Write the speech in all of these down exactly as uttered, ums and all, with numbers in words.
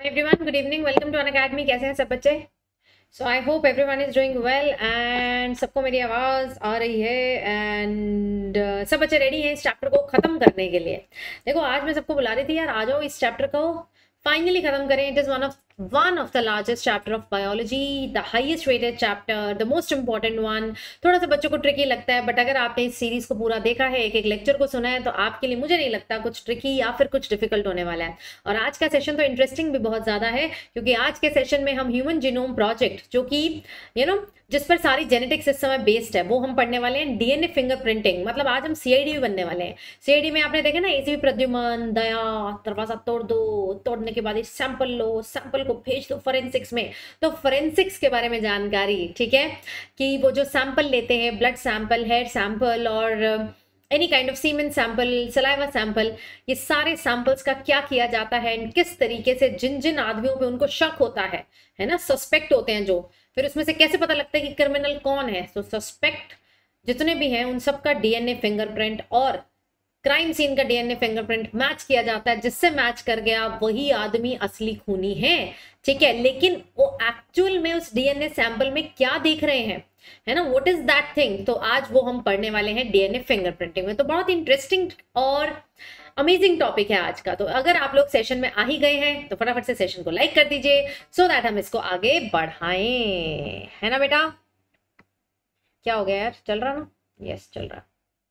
Hi everyone, good evening. Welcome to An Academy. कैसे हैं सब बच्चे? So I hope everyone is doing well and सबको मेरी आवाज़ आ रही है and uh, सब बच्चे रेडी हैं इस चैप्टर को ख़त्म करने के लिए। देखो आज मैं सबको बुला रही थी यार, आ जाओ इस चैप्टर को फाइनली ख़त्म करें। It is one of one of the largest chapter of biology, the highest rated chapter, the most important one. थोड़ा सा बच्चों को ट्रिकी लगता है, बट अगर आपने इस सीरीज को पूरा देखा है, एक एक लेक्चर को सुना है, तो आपके लिए मुझे नहीं लगता कुछ ट्रिकी या फिर कुछ डिफिकल्ट होने वाला है। और आज का सेशन तो इंटरेस्टिंग भी बहुत ज़्यादा है, क्योंकि आज के सेशन में हम ह्यूमन जीनोम प्रोजेक्ट, जो कि यू नो जिस पर सारी जेनेटिक्स इस समय बेस्ड है, वो हम पढ़ने वाले हैं। डीएनए फिंगरप्रिंटिंग, मतलब आज हम सीआईडी भी बनने वाले हैं। सीआईडी में आपने देखा ना, एसीबी प्रद्युमन, दया, दरवाजा तोड़ दो, तोड़ने के बाद एक सैंपल लो, सैंपल को भेज दो फोरेंसिक्स में। तो फोरेंसिक्स के बारे में जानकारी, ठीक है, कि वो जो सैंपल लेते हैं, ब्लड सैंपल, हेयर सैंपल और any kind of semen sample, saliva sample, ये सारे सैंपल्स का क्या किया जाता है, किस तरीके से जिन जिन आदमियों पे उनको शक होता है है ना, सस्पेक्ट होते हैं, जो फिर उसमें से कैसे पता लगता है कि क्रिमिनल कौन है। तो सस्पेक्ट जितने भी हैं उन सबका डीएनए फिंगरप्रिंट और क्राइम सीन का डीएनए फिंगरप्रिंट मैच किया जाता है। जिससे मैच कर गया वही आदमी असली खूनी है, ठीक है। लेकिन वो एक्चुअल में उस डीएनए सैंपल में क्या देख रहे हैं, है ना, व्हाट इज दैट थिंग, तो आज वो हम पढ़ने वाले हैं डीएनए फिंगरप्रिंटिंग में। तो बहुत इंटरेस्टिंग और अमेजिंग टॉपिक है आज का। तो अगर आप लोग सेशन में आ ही गए हैं तो फटाफट से सेशन को लाइक कर दीजिए, सो दैट हम इसको आगे बढ़ाएं, है ना बेटा। क्या हो गया यार, चल रहा ना? यस चल रहा।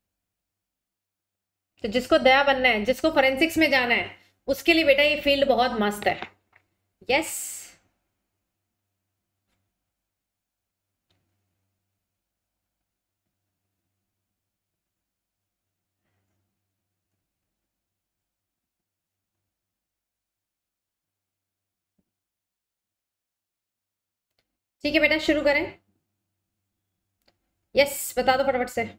तो जिसको दया बनना है, जिसको फोरेंसिक्स में जाना है, उसके लिए बेटा ये फील्ड बहुत मस्त है। यस ठीक है बेटा, शुरू करें। यस बता दो फटाफट से।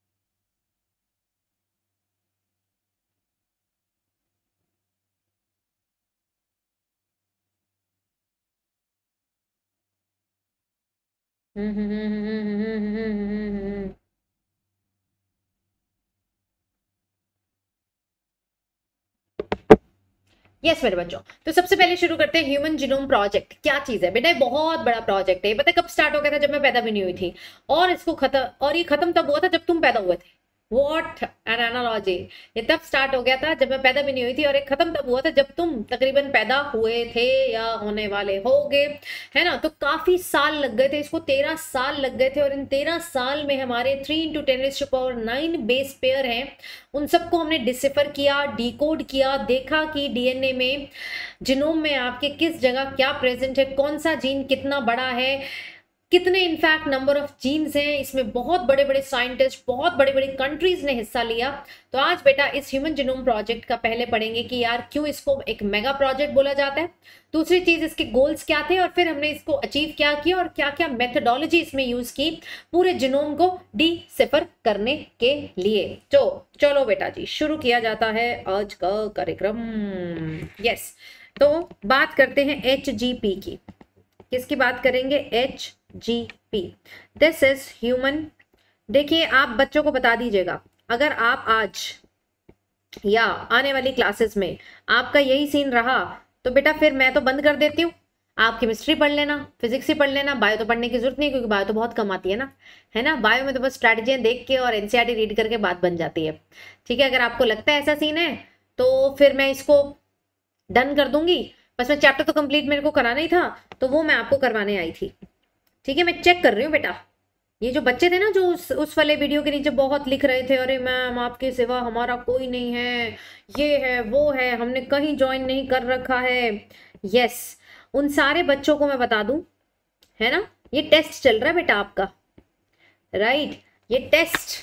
हम्म हम्म हम्म हम्म हम्म हम्म हम्म यस yes, मेरे बच्चों, तो सबसे पहले शुरू करते हैं ह्यूमन जीनोम प्रोजेक्ट। क्या चीज है बेटा, ये बहुत बड़ा प्रोजेक्ट है। पता है कब स्टार्ट हो गया था? जब मैं पैदा भी नहीं हुई थी। और इसको खत्म और ये खत्म तब हुआ था जब तुम पैदा हुए थे। What an analogy. ये तब स्टार्ट हो गया था जब मैं पैदा भी नहीं हुई थी, और एक खत्म तब हुआ था जब तुम तकरीबन पैदा हुए थे या होने वाले होगे, है ना। तो काफी साल लग गए थे इसको, तेरह साल लग गए थे। और इन तेरह साल में हमारे three into ten power nine base pair हैं, उन सबको हमने डिसिफर किया, डिकोड किया, देखा कि डीएनए में, जीनोम में आपके किस जगह क्या प्रेजेंट है, कौन सा जीन कितना बड़ा है, कितने इनफैक्ट नंबर ऑफ जीन्स हैं। इसमें बहुत बड़े बड़े साइंटिस्ट, बहुत बड़े बड़े कंट्रीज ने हिस्सा लिया। तो आज बेटा इस ह्यूमन जीनोम प्रोजेक्ट का पहले पढ़ेंगे कि यार क्यों इसको एक मेगा प्रोजेक्ट बोला जाता है, दूसरी चीज इसके गोल्स क्या थे, और फिर हमने इसको अचीव क्या किया और क्या क्या मेथडोलॉजी इसमें यूज की पूरे जीनोम को डिसिफर करने के लिए। तो चलो बेटा जी, शुरू किया जाता है आज का कार्यक्रम। यस, तो बात करते हैं एच जी पी की। किसकी बात करेंगे? H G P, this is human. देखिए आप बच्चों को बता दीजिएगा, अगर आप आज या आने वाली क्लासेस में आपका यही सीन रहा तो बेटा फिर मैं तो बंद कर देती हूँ। आप केमिस्ट्री पढ़ लेना, फिजिक्स ही पढ़ लेना, बायो तो पढ़ने की जरूरत नहीं, क्योंकि बायो तो बहुत कम आती है ना, है ना। बायो में तो बस स्ट्रैटेजियां देख के और एनसीईआरटी रीड करके बात बन जाती है, ठीक है। अगर आपको लगता है ऐसा सीन है तो फिर मैं इसको डन कर दूंगी। बस मैं चैप्टर तो कंप्लीट मेरे को कराना ही था, तो वो मैं आपको करवाने आई थी, ठीक है। मैं चेक कर रही हूँ बेटा। ये जो बच्चे थे ना, जो उस उस वाले वीडियो के नीचे बहुत लिख रहे थे, अरे मैम आपके सिवा हमारा कोई नहीं है, ये है वो है, हमने कहीं ज्वाइन नहीं कर रखा है। यस, उन सारे बच्चों को मैं बता दूं, है ना, ये टेस्ट चल रहा है बेटा आपका, राइट। ये टेस्ट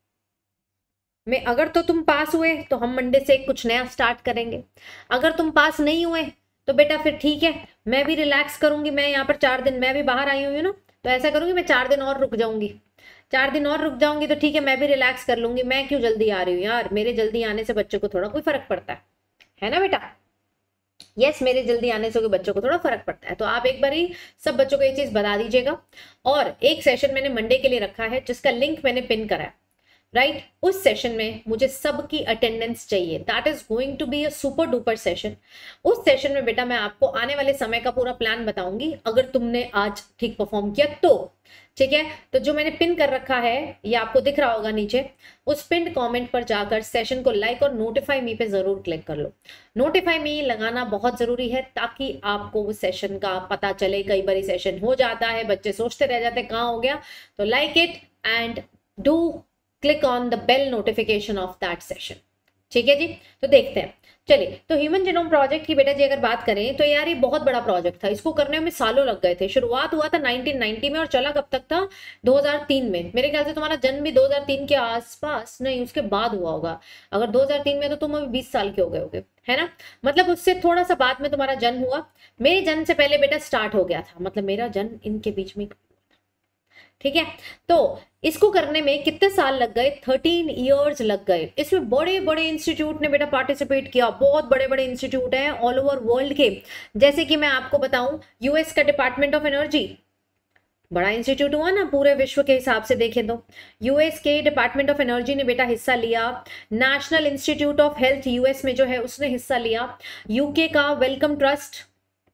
में अगर तो तुम पास हुए तो हम मंडे से कुछ नया स्टार्ट करेंगे। अगर तुम पास नहीं हुए तो बेटा फिर ठीक है, मैं भी रिलैक्स करूंगी। मैं यहाँ पर चार दिन, मैं भी बाहर आई हुई हूँ ना, तो ऐसा करूंगी, मैं चार दिन और रुक जाऊंगी। चार दिन और रुक जाऊंगी तो ठीक है, मैं भी रिलैक्स कर लूंगी। मैं क्यों जल्दी आ रही हूँ यार, मेरे जल्दी आने से बच्चों को थोड़ा कोई फर्क पड़ता है, है ना बेटा। यस yes, मेरे जल्दी आने से बच्चों को थोड़ा फर्क पड़ता है। तो आप एक बार ही सब बच्चों को ये चीज बता दीजिएगा। और एक सेशन मैंने मंडे के लिए रखा है जिसका लिंक मैंने पिन करा है, राइट right? उस सेशन में मुझे सबकी अटेंडेंस चाहिए। That is going to be a super duper session. उस सेशन में बेटा मैं आपको आने वाले समय का पूरा प्लान बताऊंगी, अगर तुमने आज ठीक परफॉर्म किया तो। ठीक है, तो जो मैंने पिन कर रखा है ये आपको दिख रहा होगा नीचे, उस पिन कमेंट पर जाकर सेशन को लाइक और नोटिफाई मी पे जरूर क्लिक कर लो। नोटिफाई मी लगाना बहुत जरूरी है ताकि आपको उस सेशन का पता चले। कई बार सेशन हो जाता है, बच्चे सोचते रह जाते कहाँ हो गया, तो like it and do click on the bell notification of that session. ठीक है जी, तो देखते हैं। चलिए, तो ह्यूमन जीनोम प्रोजेक्ट की बेटा जी अगर बात करें तो यार ये बहुत बड़ा प्रोजेक्ट था, इसको करने में सालों लग गए थे। शुरुआत हुआ था नाइनटीन नाइंटी में और चला कब तक था, दो हज़ार तीन में। मेरे ख्याल से तुम्हारा जन्म भी दो हज़ार तीन के आसपास, नहीं उसके बाद हुआ होगा। अगर दो हज़ार तीन में तो तुम अभी बीस साल के हो गए होगे, है ना, मतलब उससे थोड़ा सा बाद में तुम्हारा जन्म हुआ। मेरे जन्म से पहले बेटा स्टार्ट हो गया था, मतलब मेरा जन्म इनके बीच में। ठीक है, तो इसको करने में कितने साल लग गए, थर्टीन इयर्स लग गए। इसमें बड़े बड़े इंस्टीट्यूट ने बेटा पार्टिसिपेट किया, बहुत बड़े बड़े इंस्टीट्यूट हैं ऑल ओवर वर्ल्ड के। जैसे कि मैं आपको बताऊं, यूएस का डिपार्टमेंट ऑफ एनर्जी बड़ा इंस्टीट्यूट हुआ ना पूरे विश्व के हिसाब से देखें तो। यूएस के डिपार्टमेंट ऑफ एनर्जी ने बेटा हिस्सा लिया। National institute of health US में जो है उसने हिस्सा लिया। यूके का वेलकम ट्रस्ट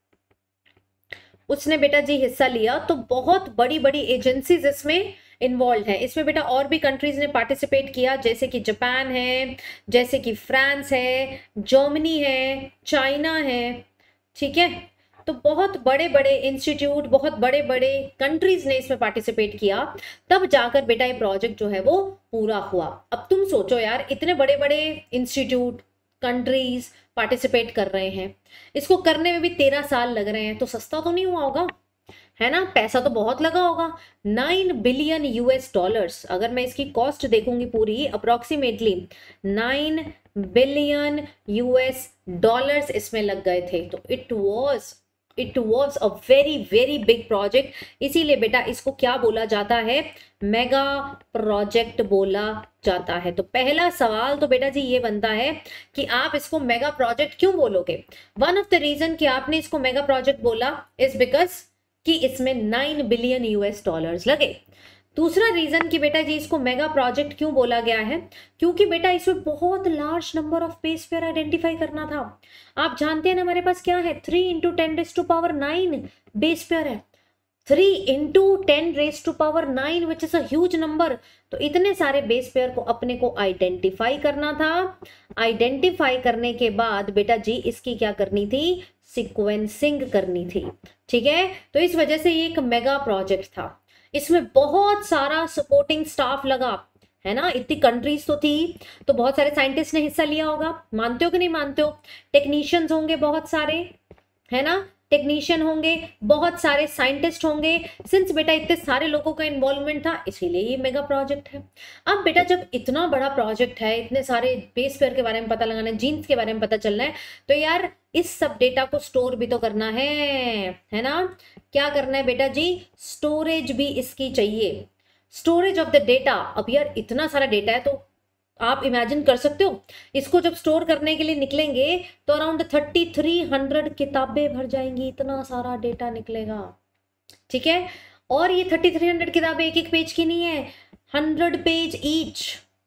उसने बेटा जी हिस्सा लिया। तो बहुत बड़ी बड़ी एजेंसीज इसमें इन्वॉल्व है। इसमें बेटा और भी कंट्रीज ने पार्टिसिपेट किया, जैसे कि जापान है, जैसे कि फ्रांस है, जर्मनी है, चाइना है। ठीक है, तो बहुत बड़े बड़े इंस्टीट्यूट, बहुत बड़े बड़े कंट्रीज ने इसमें पार्टिसिपेट किया, तब जाकर बेटा ये प्रोजेक्ट जो है वो पूरा हुआ। अब तुम सोचो यार, इतने बड़े बड़े इंस्टीट्यूट, कंट्रीज पार्टिसिपेट कर रहे हैं, इसको करने में भी तेरह साल लग रहे हैं, तो सस्ता तो नहीं हुआ होगा, है ना, पैसा तो बहुत लगा होगा। नाइन बिलियन यूएस डॉलर्स, अगर मैं इसकी कॉस्ट देखूंगी पूरी, approximately nine billion US dollars इसमें लग गए थे। तो it was it was a very very big project. इसीलिए बेटा इसको क्या बोला जाता है, मेगा प्रोजेक्ट बोला जाता है। तो पहला सवाल तो बेटा जी ये बनता है कि आप इसको मेगा प्रोजेक्ट क्यों बोलोगे। वन ऑफ द रीजन कि आपने इसको मेगा प्रोजेक्ट बोला इज बिकॉज कि इसमें नाइन बिलियन यूएस डॉलर्स लगे। दूसरा रीजन कि बेटा जी इसको मेगा प्रोजेक्ट क्यों बोला गया है, क्योंकि बेटा इसमें बहुत large number of base pair identify करना था। आप जानते हैं ना हमारे पास क्या है, three into ten raise to power nine base pair है। Three into ten raise to power nine which is a huge number. तो इतने सारे बेस पेयर को अपने को आइडेंटिफाई करना था। आइडेंटिफाई करने के बाद बेटा जी इसकी क्या करनी थी, सीक्वेंसिंग करनी थी। ठीक है, तो इस वजह से ये एक मेगा प्रोजेक्ट था। इसमें बहुत सारा सपोर्टिंग स्टाफ लगा, है ना, इतनी कंट्रीज तो थी, तो बहुत सारे साइंटिस्ट ने हिस्सा लिया होगा। मानते हो कि नहीं मानते हो, टेक्नीशियंस होंगे बहुत सारे, है ना, टेक्नीशियन होंगे, बहुत सारे साइंटिस्ट होंगे। सिंस बेटा इतने सारे लोगों का इन्वॉल्वमेंट था, इसीलिए ये मेगा प्रोजेक्ट है। अब बेटा जब इतना बड़ा प्रोजेक्ट है, इतने सारे बेस पेयर के बारे में पता लगाना है, जीन्स के बारे में पता चलना है, तो यार इस सब डेटा को स्टोर भी तो करना है है ना। क्या करना है बेटा जी, स्टोरेज भी इसकी चाहिए, स्टोरेज ऑफ द डेटा। अब यार इतना सारा डेटा है, तो आप इमेजिन कर सकते हो इसको जब स्टोर करने के लिए निकलेंगे तो अराउंड थर्टी थ्री हंड्रेड किताबें भर जाएंगी, इतना सारा डेटा निकलेगा। ठीक है, और ये थर्टी थ्री हंड्रेड किताबें एक एक पेज की नहीं है, hundred page each.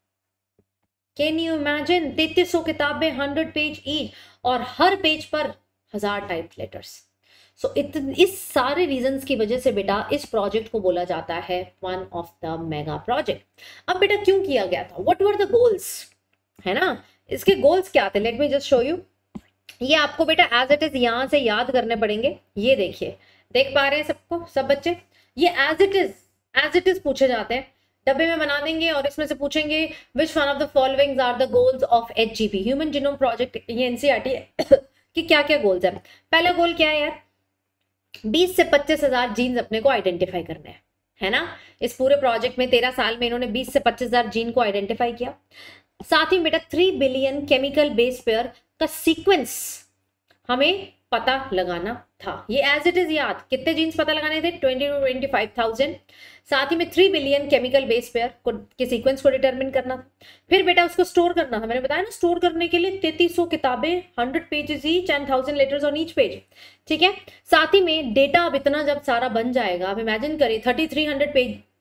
Can you imagine, तैतीस सौ किताबें, हंड्रेड पेज ईच, और हर पेज पर हजार टाइप लेटर्स। सो so, इस सारे रीजंस की वजह से बेटा इस प्रोजेक्ट को बोला जाता है one of the mega project. अब बेटा क्यों किया गया था, व्हाट वर द गोल्स, है ना, इसके गोल्स क्या थे, let me just show you. ये आपको बेटा एज इट इज यहां से याद करने पड़ेंगे। ये देखिए, देख पा रहे हैं सबको, सब बच्चे, ये as it is as it is पूछे जाते हैं, डब्बे में बना देंगे और इसमें से पूछेंगे which one of the followings are the goals of HGP, human genome project. ये एनसीईआरटी कि क्या क्या गोल्स है। पहला गोल क्या है यार, बीस से पच्चीस हजार जीन्स अपने को आइडेंटिफाई करने हैं, है ना। इस पूरे प्रोजेक्ट में तेरह साल में इन्होंने बीस से पच्चीस हजार जीन को आइडेंटिफाई किया। साथ ही बेटा three billion chemical base pair का सीक्वेंस हमें पता लगाना था। ये एज इट इज याद, कितने जीन्स पता लगाने थे, twenty to twenty five thousand. साथ ही में three billion chemical base pair को के सीक्वेंस को डिटरमिन करना। फिर बेटा उसको स्टोर करना था, मैंने बताया ना, स्टोर करने के लिए तैतीस सौ किताबें, hundred pages each and thousand letters on each page. ठीक है, साथ ही में डेटा अब इतना जब सारा बन जाएगा, आप इमेजिन करिए thirty three hundred page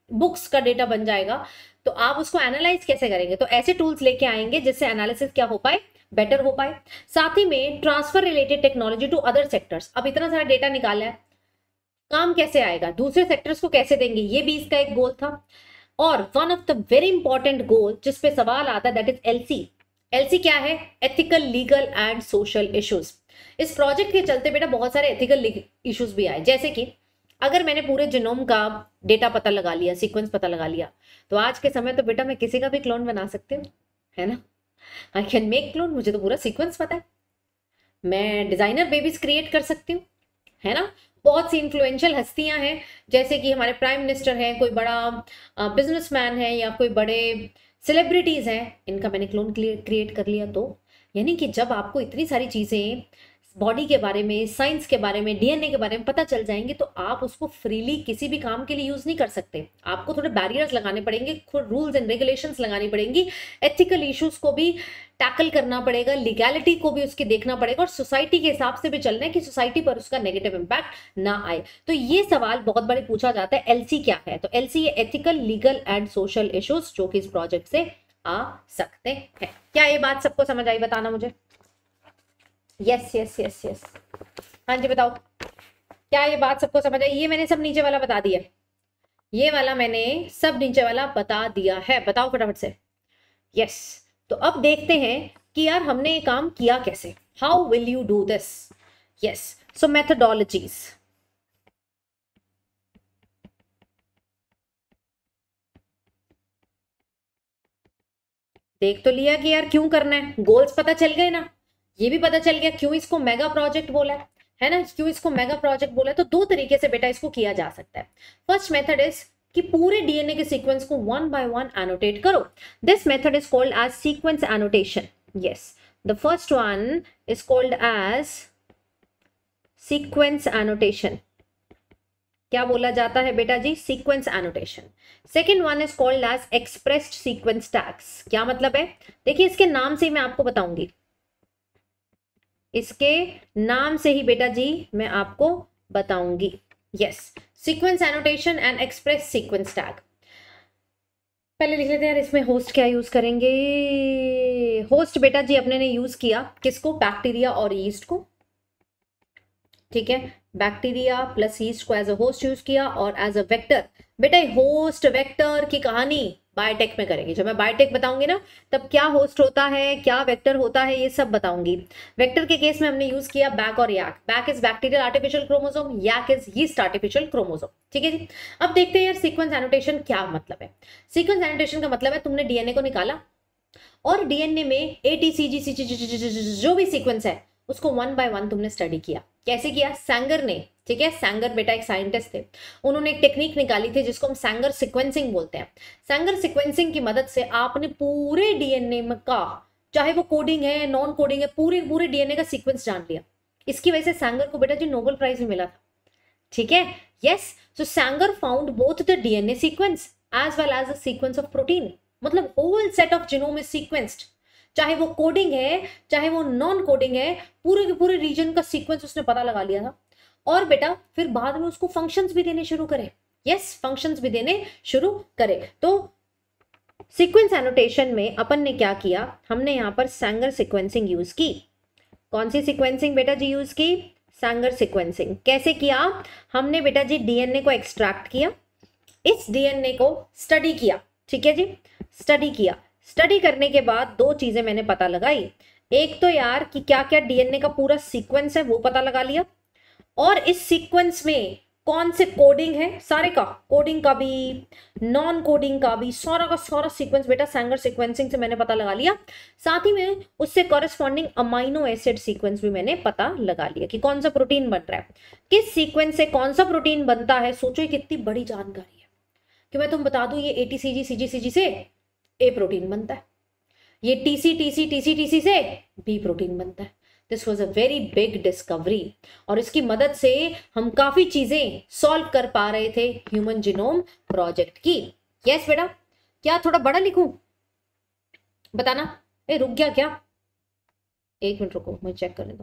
books का डेटा बन जाएगा, तो आप उसको एनालाइज कैसे करेंगे? तो ऐसे टूल्स लेके आएंगे जिससे एनालिसिस क्या हो पाए, बेटर हो पाए। साथ ही में transfer related technology to other sectors. अब इतना सारा डेटा निकाला है, काम कैसे आएगा, दूसरे सेक्टर्स को कैसे देंगे, ये भी इसका एक गोल था। और one of the very important goal जिस पे सवाल आता है दैट इज एलसी। एलसी क्या है? Ethical, legal and social issues. इस प्रोजेक्ट के चलते बेटा बहुत सारे एथिकल इश्यूज भी आए, जैसे कि अगर मैंने पूरे जीनोम का डेटा पता लगा लिया, सीक्वेंस पता लगा लिया, तो आज के समय तो बेटा मैं किसी का भी क्लोन बना सकती हूँ, है ना? आई कैन मेक क्लोन, मुझे तो पूरा सीक्वेंस पता है। मैं डिजाइनर बेबीज क्रिएट कर सकती हूँ, है ना? बहुत सी इन्फ्लुएंशियल हस्तियां हैं, जैसे कि हमारे प्राइम मिनिस्टर हैं, कोई बड़ा बिजनेसमैन है, या कोई बड़े सेलिब्रिटीज हैं, इनका मैंने क्लोन क्रिएट कर लिया। तो यानी कि जब आपको इतनी सारी चीजें बॉडी के बारे में, साइंस के बारे में, डीएनए के बारे में पता चल जाएंगे, तो आप उसको फ्रीली किसी भी काम के लिए यूज नहीं कर सकते। आपको थोड़े बैरियर्स लगाने पड़ेंगे, खुद रूल्स एंड रेगुलेशंस लगानी पड़ेंगी, एथिकल इश्यूज को भी टैकल करना पड़ेगा, लीगैलिटी को भी उसकी देखना पड़ेगा, और सोसाइटी के हिसाब से भी चलना है कि सोसाइटी पर उसका नेगेटिव इंपैक्ट ना आए। तो ये सवाल बहुत बड़े पूछा जाता है, एलसी क्या है? तो एलसी ये ethical, legal and social issues जो कि इस प्रोजेक्ट से आ सकते हैं। क्या ये बात सबको समझ आई? बताना मुझे। यस यस यस यस, हाँ जी बताओ, क्या ये बात सबको समझ आई? ये मैंने सब नीचे वाला बता दिया, ये वाला मैंने सब नीचे वाला बता दिया है, बताओ फटाफट से। यस, तो अब देखते हैं कि यार हमने ये काम किया कैसे। How will you do this? Yes, so methodologies. देख तो लिया कि यार क्यों करना है, गोल्स पता चल गए ना, ये भी पता चल गया क्यों इसको मेगा प्रोजेक्ट बोला है है ना, क्यों इसको मेगा प्रोजेक्ट बोला है। तो दो तरीके से बेटा इसको किया जा सकता है। फर्स्ट मेथड इज कि पूरे डीएनए के सीक्वेंस को वन बाय वन एनोटेट करो। This method is called as sequence annotation. Yes, the first one is called as sequence annotation. क्या बोला जाता है बेटा जी? Sequence annotation. Second one is called as expressed sequence tags. क्या मतलब है? देखिए इसके नाम से ही मैं आपको बताऊंगी, इसके नाम से ही बेटा जी मैं आपको बताऊंगी। Yes, sequence annotation and express sequence tag. पहले लिख लेते हैं यार, इसमें होस्ट क्या यूज करेंगे। होस्ट बेटा जी अपने ने यूज किया किसको? बैक्टीरिया और यीस्ट को। ठीक है, बैक्टीरिया प्लस यीस्ट को एज अ होस्ट यूज किया, और एज अ वेक्टर बेटा होस्ट वेक्टर की कहानी बायोटेक में करेंगे। जब मैं बायोटेक बताऊंगी ना, तब क्या होस्ट होता है, क्या वेक्टर होता है, ये सब बताऊंगी। वेक्टर के केस में हमने यूज किया बैक और YAC. BAC is bacterial artificial chromosome, YAC is yeast artificial chromosome. ठीक है जी। अब देखते हैं यार सीक्वेंस एनोटेशन क्या मतलब है। सीक्वेंस एनोटेशन का मतलब है तुमने डीएनए को निकाला, और डीएनए में ए टी सी जी सी जो भी सीक्वेंस है उसको वन बाय वन तुमने स्टडी किया। कैसे किया? सैंगर ने। ठीक है, सैंगर बेटा एक साइंटिस्ट थे, उन्होंने एक टेक्निक निकाली थी जिसको हम सैंगर सीक्वेंसिंग बोलते हैं। सैंगर सीक्वेंसिंग की मदद से आपने पूरे डीएनए का, चाहे वो कोडिंग है नॉन कोडिंग है, पूरे पूरे डीएनए का सीक्वेंस जान लिया। इसकी वजह से सैंगर को बेटा जी नोबेल प्राइज भी मिला था। ठीक है, yes, so Sanger found both the DNA sequence as well as the sequence of protein. मतलब whole set of genome is sequenced, चाहे वो कोडिंग है चाहे वो नॉन कोडिंग है, पूरे के पूरे रीजन का सीक्वेंस उसने पता लगा लिया था। और बेटा फिर बाद में उसको फंक्शंस भी देने शुरू करे। यस, फंक्शंस भी देने शुरू करे। तो सीक्वेंस एनोटेशन में अपन ने क्या किया, हमने यहाँ पर सैंगर सीक्वेंसिंग यूज की। कौन सी सीक्वेंसिंग बेटा जी यूज की? Sanger sequencing. कैसे किया? हमने बेटा जी डीएनए को एक्सट्रैक्ट किया, इस डीएनए को स्टडी किया। ठीक है जी, स्टडी किया। स्टडी करने के बाद दो चीजें मैंने पता लगाई। एक तो यार कि क्या क्या डीएनए का पूरा सीक्वेंस है वो पता लगा लिया, और इस सीक्वेंस में कौन से कोडिंग है, सारे का, कोडिंग का भी नॉन कोडिंग का भी, सारा का सारा सीक्वेंस बेटा सैंगर सीक्वेंसिंग से मैंने पता लगा लिया। साथ ही में उससे कॉरेस्पॉन्डिंग अमाइनो एसिड सीक्वेंस भी मैंने पता लगा लिया कि कौन सा प्रोटीन बन रहा है, किस सीक्वेंस से कौन सा प्रोटीन बनता है। सोचो ये कितनी बड़ी जानकारी है कि मैं तुम बता दूं ये एटीसीजी सीजीसीजी से ए प्रोटीन बनता है, ये टीसी टीसी टीसी टीसी से बी प्रोटीन बनता है। This was a very big discovery, और इसकी मदद से हम काफी चीजें सॉल्व कर पा रहे थे ह्यूमन जीनोम प्रोजेक्ट की। यस बेटा, क्या थोड़ा बड़ा लिखूं? बताना। ए रुक गया क्या? एक मिनट रुको, मैं चेक करने दो।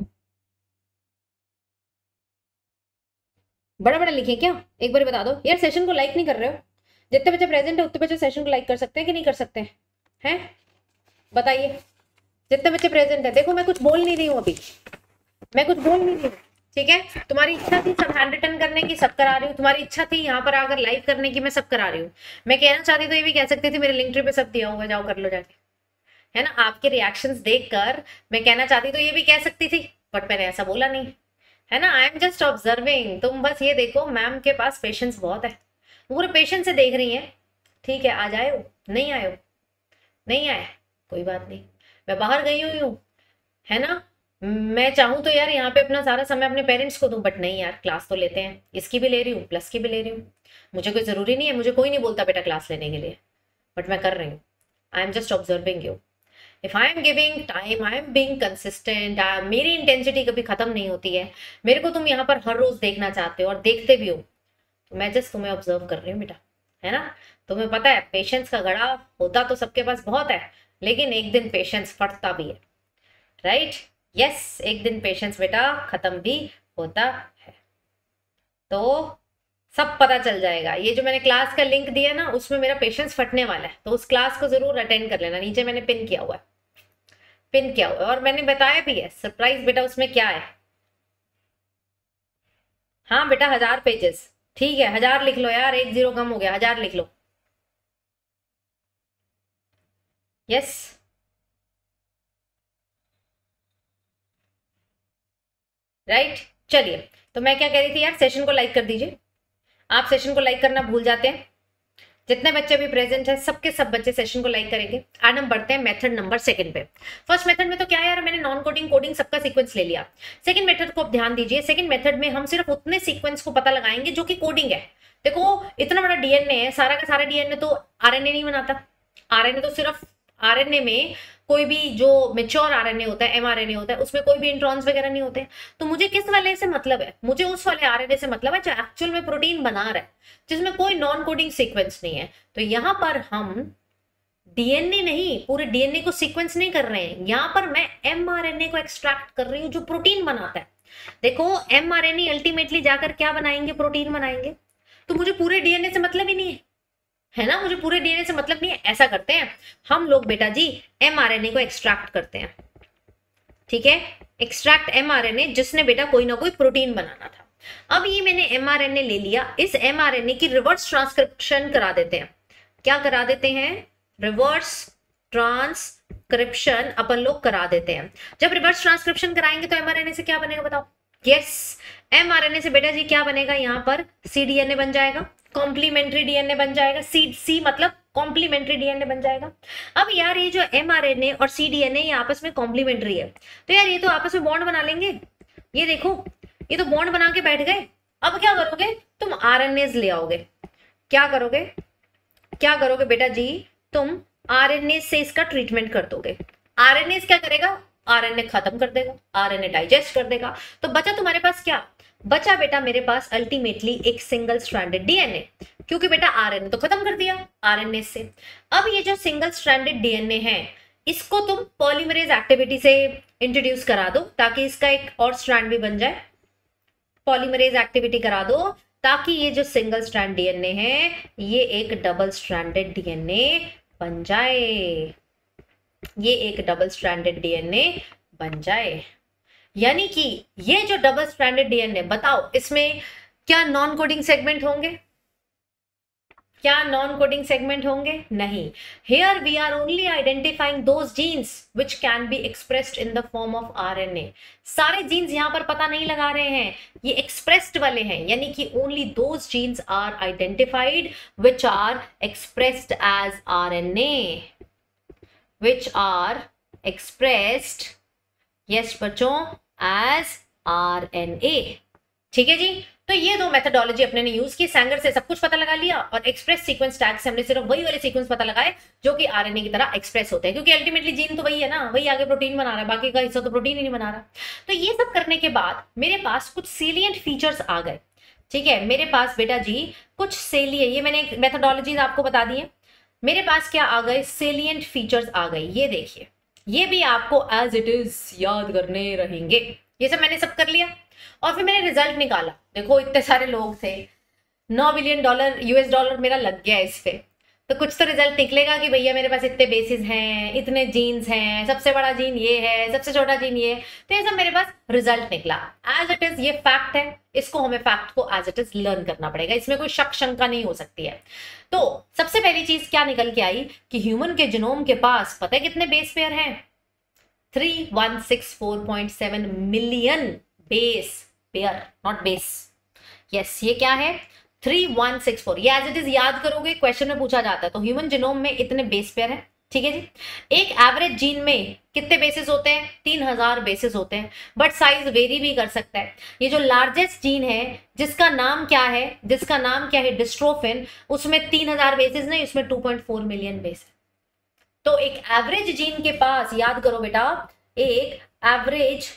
बड़ा बड़ा लिखे क्या? एक बार बता दो यार, सेशन को लाइक नहीं कर रहे हो। जितने बच्चे प्रेजेंट है उतने बच्चे सेशन को लाइक कर सकते हैं कि नहीं कर सकते हैं? हैं बताइए, जितने बच्चे प्रेजेंट है। देखो मैं कुछ बोल नहीं रही हूँ अभी, मैं कुछ बोल नहीं रही हूँ, ठीक है। तुम्हारी इच्छा थी सब हैंड रिटन करने की, सब करा रही हूँ। तुम्हारी इच्छा थी यहाँ पर आकर लाइव करने की, मैं सब करा रही हूँ। मैं कहना चाहती तो ये भी कह सकती थी मेरे लिंक ट्री पे सब दिया हुआ, जाओ कर लो जाके, है ना। आपके रिएक्शंस देखकर मैं कहना चाहती तो ये भी कह सकती थी, बट मैंने ऐसा बोला नहीं, है ना। I am just observing. तुम बस ये देखो मैम के पास पेशेंस बहुत है, पूरे पेशेंस से देख रही हैं, ठीक है। आज आए हो, नहीं आए हो, नहीं आए, कोई बात नहीं, मैं बाहर गई हुई हूँ, है ना। मैं चाहूँ तो यार यहाँ पे अपना सारा समय अपने पेरेंट्स को दूं, बट नहीं यार, क्लास तो लेते हैं, इसकी भी ले रही हूँ प्लस की भी ले रही हूँ। मुझे कोई जरूरी नहीं है, मुझे कोई नहीं बोलता बेटा क्लास लेने के लिए, बट मैं कर रही हूँ। I am just observing you. If I am giving time, I am being consistent, मेरी इंटेंसिटी कभी खत्म नहीं होती है। मेरे को तुम यहाँ पर हर रोज देखना चाहते हो और देखते भी हो, तो मैं जस्ट तुम्हें ऑब्जर्व कर रही हूँ बेटा, है ना। तुम्हें पता है पेशेंस का घड़ा होता तो सबके पास बहुत है, लेकिन एक दिन पेशेंस फटता भी है, राइट। यस, एक दिन पेशेंस बेटा खत्म भी होता है। तो सब पता चल जाएगा। ये जो मैंने क्लास का लिंक दिया ना, उसमें मेरा पेशेंस फटने वाला है, तो उस क्लास को जरूर अटेंड कर लेना। नीचे मैंने पिन किया हुआ है, पिन किया हुआ है, और मैंने बताया भी है सरप्राइज बेटा उसमें क्या है। हाँ बेटा, हजार पेजेस, ठीक है, हजार लिख लो यार, एक जीरो कम हो गया, हजार लिख लो। Yes, right. चलिए, तो मैं क्या कह रही थी यार, सेशन को लाइक कर दीजिए। आप सेशन को लाइक करना भूल जाते हैं। जितने बच्चे भी प्रेजेंट है, सबके सब बच्चे सेशन को लाइक करेंगे। आज हम बढ़ते हैं मेथड नंबर सेकंड पे। फर्स्ट मेथड में तो क्या है यार, मैंने नॉन कोडिंग कोडिंग सबका सीक्वेंस ले लिया। सेकंड मेथड को ध्यान दीजिए। सेकंड मेथड में हम सिर्फ उतने सीक्वेंस को पता लगाएंगे जो कि कोडिंग है। देखो इतना बड़ा डीएनए है, सारा का सारा डीएनए तो आरएनए नहीं बनाता। आरएनए तो सिर्फ आरएनए में कोई भी जो मेच्योर आरएनए होता है, एमआरएनए होता है, उसमें कोई भी इंट्रॉन्स वगैरह नहीं होते। तो मुझे किस वाले से मतलब है, मुझे उस वाले आरएनए से मतलब है जो एक्चुअल में प्रोटीन बना रहा है, जिसमें कोई नॉन कोडिंग सीक्वेंस नहीं है। तो यहां पर हम डीएनए नहीं, पूरे डीएनए को सीक्वेंस नहीं कर रहे हैं, यहां पर मैं एमआरएनए को एक्सट्रैक्ट कर रही हूँ जो प्रोटीन बनाता है। देखो एमआरएनए अल्टीमेटली जाकर क्या बनाएंगे, प्रोटीन बनाएंगे। तो मुझे पूरे डीएनए से मतलब ही नहीं है, है ना, मुझे पूरे डीएनए से मतलब नहीं है। ऐसा करते हैं हम लोग बेटा जी, एमआरएनए को एक्सट्रैक्ट करते हैं, ठीक है। एक्सट्रैक्ट एमआरएनए, जिसने बेटा कोई ना कोई प्रोटीन बनाना था। अब ये मैंने एमआरएनए ले लिया, इस एमआरएनए की रिवर्स ट्रांसक्रिप्शन करा देते हैं। क्या करा देते हैं, रिवर्स ट्रांसक्रिप्शन अपन लोग करा देते हैं। जब रिवर्स ट्रांसक्रिप्शन कराएंगे तो एमआरएनए से क्या बनेगा बताओ। यस, एमआरएनए से बेटा जी क्या बनेगा, यहाँ पर सीडीएनए बन जाएगा, कॉम्प्लीमेंट्री डीएनए बन जाएगा। सी सी मतलब कॉम्प्लीमेंट्री डीएनए बन जाएगा। अब यार ये जो एमआरएनए और सीडीएनए ये आपस में कॉम्प्लीमेंट्री है, तो यार ये तो आपस में बॉन्ड बना लेंगे। ये देखो ये तो बॉन्ड बना के बैठ गए। अब क्या करोगे तुम, आरएनएस ले आओगे। क्या करोगे, क्या करोगे बेटा जी, तुम आरएनए से इसका ट्रीटमेंट कर दोगे। आरएनए क्या करेगा, आरएनए खत्म कर देगा, आरएनए डाइजेस्ट कर देगा। तो बचा तुम्हारे पास क्या, बचा बेटा मेरे पास अल्टीमेटली एक सिंगल स्ट्रैंडेड डीएनए, क्योंकि बेटा आरएनए तो खत्म कर दिया आरएनए से। अब ये जो सिंगल स्ट्रैंडेड डीएनए है, इसको तुम पॉलीमरेज एक्टिविटी से इंट्रोड्यूस करा दो ताकि इसका एक और स्ट्रैंड भी बन जाए। पॉलीमरेज एक्टिविटी करा दो ताकि ये जो सिंगल स्ट्रैंड डीएनए है ये एक डबल स्ट्रैंडेड डीएनए बन जाए, ये एक डबल स्ट्रैंडेड डीएनए बन जाए। यानी कि ये जो डबल स्ट्रैंडेड डीएनए, बताओ इसमें क्या नॉन कोडिंग सेगमेंट होंगे, क्या नॉन कोडिंग सेगमेंट होंगे, नहीं। Here we are only identifying those genes which can be expressed in the form of RNA. सारे जीन्स यहां पर पता नहीं लगा रहे हैं, ये एक्सप्रेस्ड वाले हैं, यानी कि only those genes are identified which are expressed as RNA, which are expressed, yes बच्चों, एज आरएनए। ठीक है जी। तो ये दो मेथडोलॉजी अपने ने यूज की, सैंगर से सब कुछ पता लगा लिया और एक्सप्रेस सीक्वेंस टैग से हमने सिर्फ वही वाले सीक्वेंस पता लगाए जो कि आरएनए की तरह एक्सप्रेस होते हैं, क्योंकि अल्टीमेटली जीन तो वही है ना, वही आगे प्रोटीन बना रहा है, बाकी का हिस्सा तो प्रोटीन ही नहीं बना रहा। तो ये सब करने के बाद मेरे पास कुछ सेलिएंट फीचर्स आ गए, ठीक है। मेरे पास बेटा जी कुछ सेलिएंट, ये मैंने मेथडोलॉजीज आपको बता दी है, मेरे पास क्या आ गए, सेलिएंट फीचर्स आ गए। ये देखिए, ये भी आपको एज इट इज याद करने रहेंगे। ये सब मैंने सब कर लिया और फिर मैंने रिजल्ट निकाला। देखो इतने सारे लोग थे, नौ बिलियन डॉलर यूएस डॉलर मेरा लग गया इस पे, तो कुछ तो रिजल्ट निकलेगा कि भैया मेरे पास इतने बेसिस हैं, इतने जीन्स हैं, सबसे बड़ा जीन ये है, सबसे छोटा जीन ये, तो ये सब मेरे पास रिजल्ट निकला। एज इट इज ये फैक्ट है, इसको हमें फैक्ट को एज इट इज लर्न करना पड़ेगा, इसमें कोई शक शंका नहीं हो सकती है। तो सबसे पहली चीज क्या निकल के आई कि ह्यूमन के जीनोम के पास पता है कितने बेस पेयर हैं? Three one six four point seven million base pair, not base. Yes, ये क्या है? Three one six four. ये एज इट इज याद करोगे, क्वेश्चन में पूछा जाता है। तो ह्यूमन जीनोम में इतने बेस पेयर है, ठीक है जी। एक एवरेज जीन में कितने बेसिस होते हैं? तीन हजार बेसिस होते हैं, बट साइज वेरी भी कर सकता है। ये जो लार्जेस्ट जीन है जिसका नाम क्या है, जिसका नाम क्या है डिस्ट्रोफिन, उसमें तीन हजार बेसिस नहीं, उसमें two point four million base है। तो एक एवरेज जीन के पास, याद करो बेटा, एक एवरेज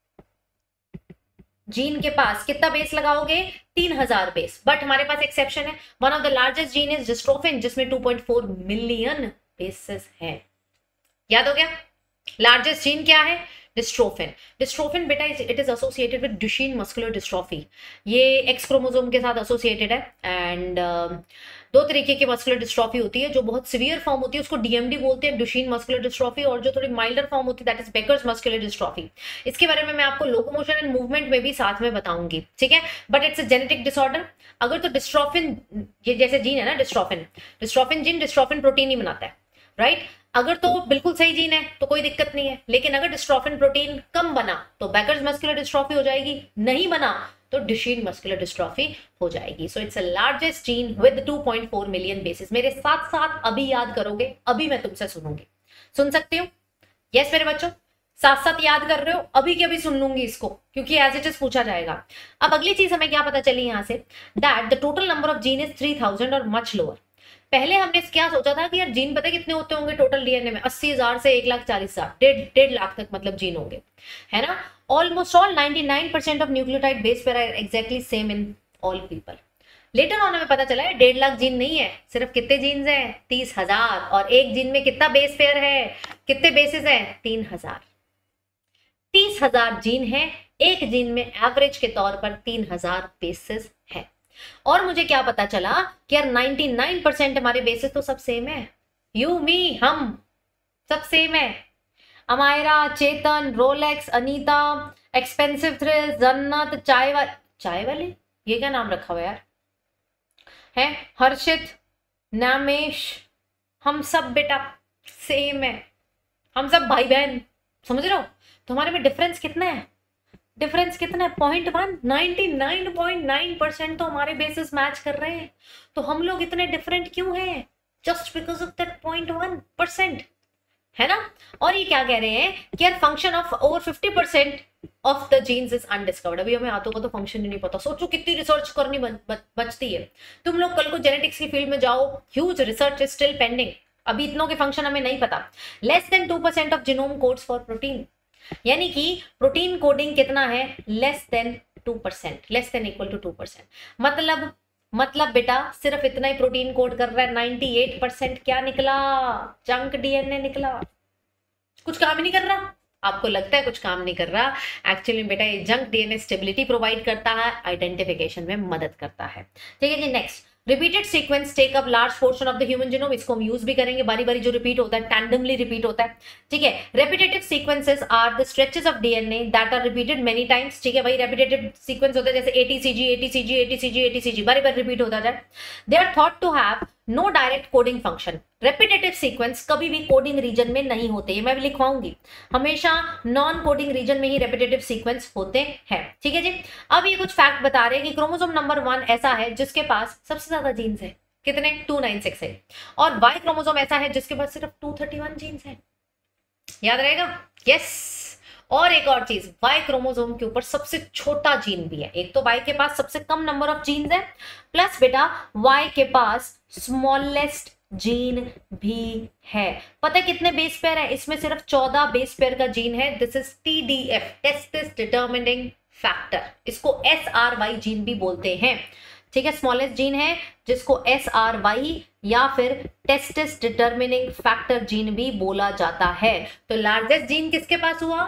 जीन के पास कितना बेस लगाओगे? तीन हजार बेस। बट हमारे पास एक्सेप्शन है, one of the largest gene is dystrophin जिसमें two point four million bases है। याद हो गया? लार्जेस्ट जीन क्या है? डिस्ट्रोफिन। डिस्ट्रोफिन बेटा it is associated with Duchenne muscular dystrophy. ये एक्स क्रोमोसोम के साथ एसोसिएटेड है। एंड uh, दो तरीके की मस्कुलर डिस्ट्रॉफी होती है, जो बहुत सीवियर फॉर्म होती है उसको डीएमडी बोलते हैं, डुशेन मस्कुलर डिस्ट्रॉफी, और जो थोड़ी माइल्डर फॉर्म होती है that is Becker's muscular dystrophy. इसके बारे में मैं आपको लोकोमोशन एंड मूवमेंट में भी साथ में बताऊंगी, ठीक है। But it's a genetic disorder. अगर तो डिस्ट्रॉफिन, ये जैसे जीन है ना dystrophin, dystrophin gene dystrophin protein ही बनाता है, राइट right? अगर तो बिल्कुल सही जीन है तो कोई दिक्कत नहीं है, लेकिन अगर डिस्ट्रॉफिन प्रोटीन कम बना तो बेकर्स मस्कुलर डिस्ट्रॉफी हो जाएगी, नहीं बना तो डुशेन मस्कुलर डिस्ट्रॉफी हो जाएगी। So it's a largest gene with two point four million bases. मेरे साथ साथ अभी याद करोगे, अभी मैं तुमसे सुनूंगी, सुन सकती हूँ? यस मेरे बच्चों, साथ साथ याद कर रहे हो? अभी के अभी सुन लूंगी इसको, क्योंकि एज इट इज पूछा जाएगा। अब अगली चीज हमें क्या पता चली यहाँ से, that the total number of gene is three thousand और मच लोअर। पहले हमने क्या सोचा था कि यार जीन पता कितने होते होंगे टोटल डीएनए में? अस्सी हजार से एक लाख चालीस हजार, डेढ़ डेढ़ लाख तक मतलब जीन होंगे, है ना। Almost all ninety nine percent of nucleotide base pair are exactly same in all people. Later on हमें पता चला है डेढ़ लाख जीन नहीं है, सिर्फ कितने जीन्स हैं? तीस हजार। और एक जीन में कितना बेस पेयर है, कितने बेसिस है? तीन हजार। तीस हजार जीन है, एक जीन में एवरेज के तौर पर तीन हजार बेसिस है। और मुझे क्या पता चला कि यार नाइंटी नाइन परसेंट हमारे बेसिस तो सब सेम है, यू मी हम सब सेम है। Amaira, Chetan, Rolex, Anita, expensive thrill, Jannat, चाय वाले, चाय वाले ये क्या नाम रखा हुआ यार है, हर्षित, नामेश, हम सब बेटा सेम है, हम सब भाई बहन, समझ रहे हो? तो हमारे में डिफरेंस कितना है? डिफरेंस कितना है? Point one. Ninety nine point nine percent तो हमारे बेसिस मैच कर रहे हैं, तो हम लोग इतने डिफरेंट क्यों हैं? Just because of that point one percent, है ना। और ये क्या कह रहे हैं कि यार function of over fifty percent of the genes is undiscovered. अभी हमें हाथों का तो फंक्शन ही नहीं पता। सोचो कितनी रिसर्च करनी बचती है। तुम लोग कल को जेनेटिक्स की फील्ड में जाओ, huge research is still pending, अभी इतनों के फंक्शन हमें नहीं पता। Less than two percent of genome codes for protein, यानी कि प्रोटीन कोडिंग कितना है? Less than two percent, less than equal to two percent. मतलब मतलब बेटा सिर्फ इतना ही प्रोटीन कोड कर रहा है, नाइंटी एट परसेंट क्या निकला? जंक डीएनए निकला, कुछ काम ही नहीं कर रहा। आपको लगता है कुछ काम नहीं कर रहा, एक्चुअली बेटा ये जंक डीएनए स्टेबिलिटी प्रोवाइड करता है, आइडेंटिफिकेशन में मदद करता है, ठीक है जी। Next, repeated sequence take up large portion of the human genome. इसको हम यूज भी करेंगे, बारी बारी जो रिपीट होता है, टैंडमली रिपीट होता है, ठीक है। Repetitive sequences are the stretches of DNA that are repeated many times, ठीक है भाई। रेपिटेटिव सीक्वेंस होता है जैसे एटीसीजी एटीसीजी एटीसीजी एटीसीजी, बारी बारी रिपीट होता जाए। They are thought to have no direct coding function. Repetitive sequence कभी भी कोडिंग रीजन में नहीं होते, ये मैं भी लिखवाऊंगी, हमेशा नॉन कोडिंग रीजन में ही रेपिटेटिव सीक्वेंस होते हैं, ठीक है जी। अब ये कुछ फैक्ट बता रहे हैं कि क्रोमोसोम नंबर वन ऐसा है जिसके पास सबसे ज्यादा जीन्स है, कितने? टू नाइन सिक्स है। और वाई क्रोमोसोम ऐसा है जिसके पास सिर्फ टू थर्टी वन जीन्स है। याद रहेगा? यस। और एक और चीज, वाई क्रोमोसोम के ऊपर सबसे छोटा जीन भी है। एक तो वाई के पास सबसे कम नंबर ऑफ जीन्स है, प्लस बेटा वाई के पास स्मॉलेस्ट जीन भी है। पता है कितने बेस पेयर है? इसमें सिर्फ चौदह बेस पेयर का जीन है। This is TDF, testis determining factor, इसको एस आर वाई जीन भी बोलते हैं, ठीक है। स्मॉलेस्ट जीन है जिसको एस आर वाई या फिर टेस्टिस डिटर्मिनिंग फैक्टर जीन भी बोला जाता है। तो लार्जेस्ट जीन किसके पास हुआ?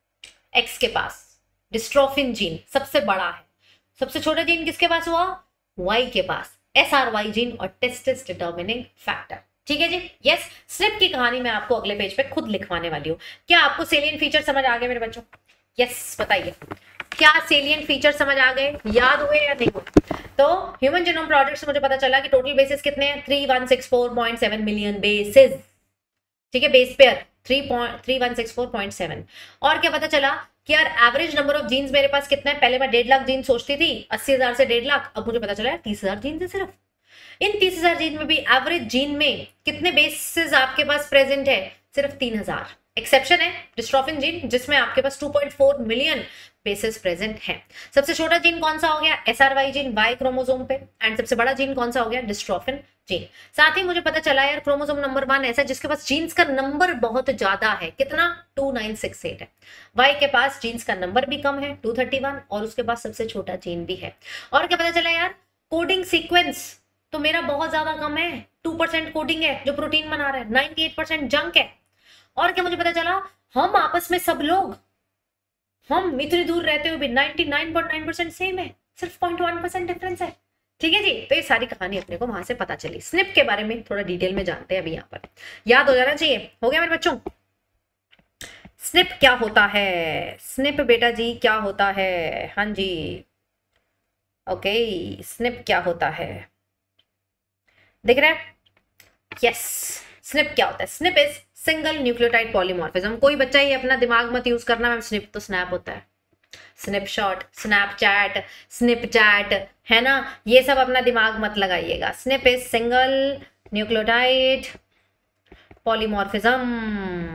एक्स के पास, डिस्ट्रोफिन जीन सबसे बड़ा है। सबसे छोटा जीन किसके पास हुआ? वाई के पास एस आर वाई जीन और टेस्टिस डिटर्मिनिंग फैक्टर। ठीक है जी, यस। स्निप की कहानी मैं आपको अगले पेज पे खुद लिखवाने वाली हूँ। क्या आपको सेलियन फीचर समझ आ गए मेरे बच्चों? यस, बताइए क्या सेलियन फीचर समझ आ गए, याद हुए या नहीं हुए? तो ह्यूमन जीनोम प्रोजेक्ट से मुझे पता चला कि टोटल बेसिस कितने हैं, three one six four point seven million bases. ठीक है, base pair three point three one six four point seven. और क्या पता चला कि यार एवरेज नंबर ऑफ जीन्स मेरे पास कितना है? पहले मैं डेढ़ लाख जीन सोचती थी, अस्सी हजार से डेढ़ लाख, अब मुझे पता चला है तीस हजार जीन है सिर्फ। इन तीस हजार जीन में भी एवरेज जीन में कितने बेसिस आपके पास प्रेजेंट है? सिर्फ तीन हजार। एक्सेप्शन है डिस्ट्रोफिन जीन, जिसमें आपके पास two point four million bases present है। सबसे छोटा जीन कौन सा हो गया? एसआरवाई जीन, वाई क्रोमोसोम पे। एंड सबसे बड़ा जीन कौन सा हो गया? Dystrophin gene. साथ ही मुझे पता चला यार क्रोमोसोम नंबर वन ऐसा जिसके पास जीन्स का नंबर बहुत ज्यादा है। कितना? टू नाइन सिक्स एट है। वाई के पास जीन्स का नंबर भी कम है, टू थर्टी वन, और उसके पास सबसे छोटा जीन भी है। और क्या पता चला यार, कोडिंग सीक्वेंस तो मेरा बहुत ज्यादा कम है, टू परसेंट कोडिंग है जो प्रोटीन बना रहा है, नाइनटी एट परसेंट जंक है। और क्या मुझे पता चला, हम आपस में सब लोग, हम इतनी दूर रहते हुए भी ninety nine point nine percent same है, सिर्फ zero point one percent difference है। ठीक है जी, तो ये सारी कहानी अपने को वहां से पता चली। स्निप के बारे में थोड़ा डिटेल में जानते हैं अभी, यहाँ पर याद हो जाना चाहिए। हो गया मेरे बच्चों? स्निप क्या होता है? स्निप बेटा जी क्या होता है? हाँ जी, ओके, स्निप क्या होता है दिख रहा है? यस, स्निप क्या होता है? SNP is single nucleotide polymorphism. कोई बच्चा ये अपना दिमाग मत यूज करना मैम, स्निप तो स्नैप होता है, स्नैपशॉट, स्नैपचैट, स्निपचैट, है ना, ये सब अपना दिमाग मत लगाइएगा। SNP is single nucleotide polymorphism,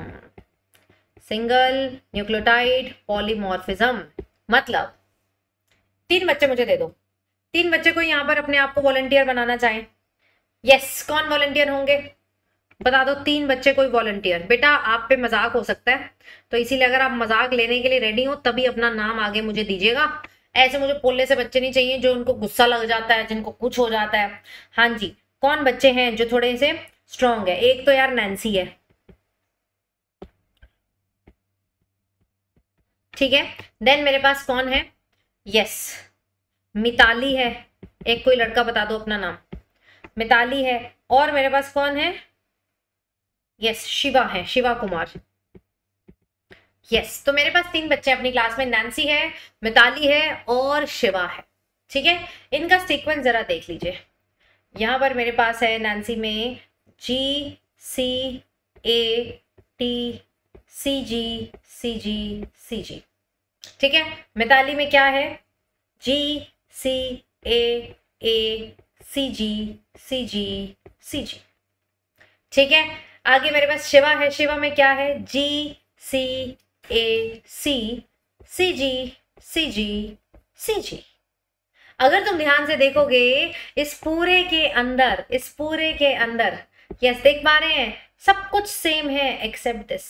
single nucleotide polymorphism. मतलब तीन बच्चे मुझे दे दो, तीन बच्चे को यहाँ पर अपने आप को वॉलंटियर बनाना चाहें, यस, कौन वॉलंटियर होंगे? बता दो, तीन बच्चे कोई वॉलंटियर। बेटा आप पे मजाक हो सकता है, तो इसीलिए अगर आप मजाक लेने के लिए रेडी हो तभी अपना नाम आगे मुझे दीजिएगा। ऐसे मुझे पोले से बच्चे नहीं चाहिए जो उनको गुस्सा लग जाता है, जिनको कुछ हो जाता है। हाँ जी, कौन बच्चे हैं जो थोड़े से स्ट्रांग है? एक तो यार नैन्सी है, ठीक है। देन मेरे पास कौन है? यस, मिताली है। एक कोई लड़का बता दो अपना नाम। मिताली है। और मेरे पास कौन है? यस, शिवा है, शिवा कुमार। यस, तो मेरे पास तीन बच्चे अपनी क्लास में, नैन्सी है, मिताली है और शिवा है। ठीक है, इनका सीक्वेंस जरा देख लीजिए। यहां पर मेरे पास है नैन्सी में जी सी ए टी सी जी सी जी सी जी। ठीक है, मिताली में क्या है? जी सी ए ए सी जी सी जी सी जी। ठीक है, आगे मेरे पास शिवा है। शिवा में क्या है? जी सी ए सी सी जी सी जी सी जी। अगर तुम ध्यान से देखोगे इस पूरे के अंदर, इस पूरे के अंदर, यस देख पा रहे हैं, सब कुछ सेम है एक्सेप्ट दिस।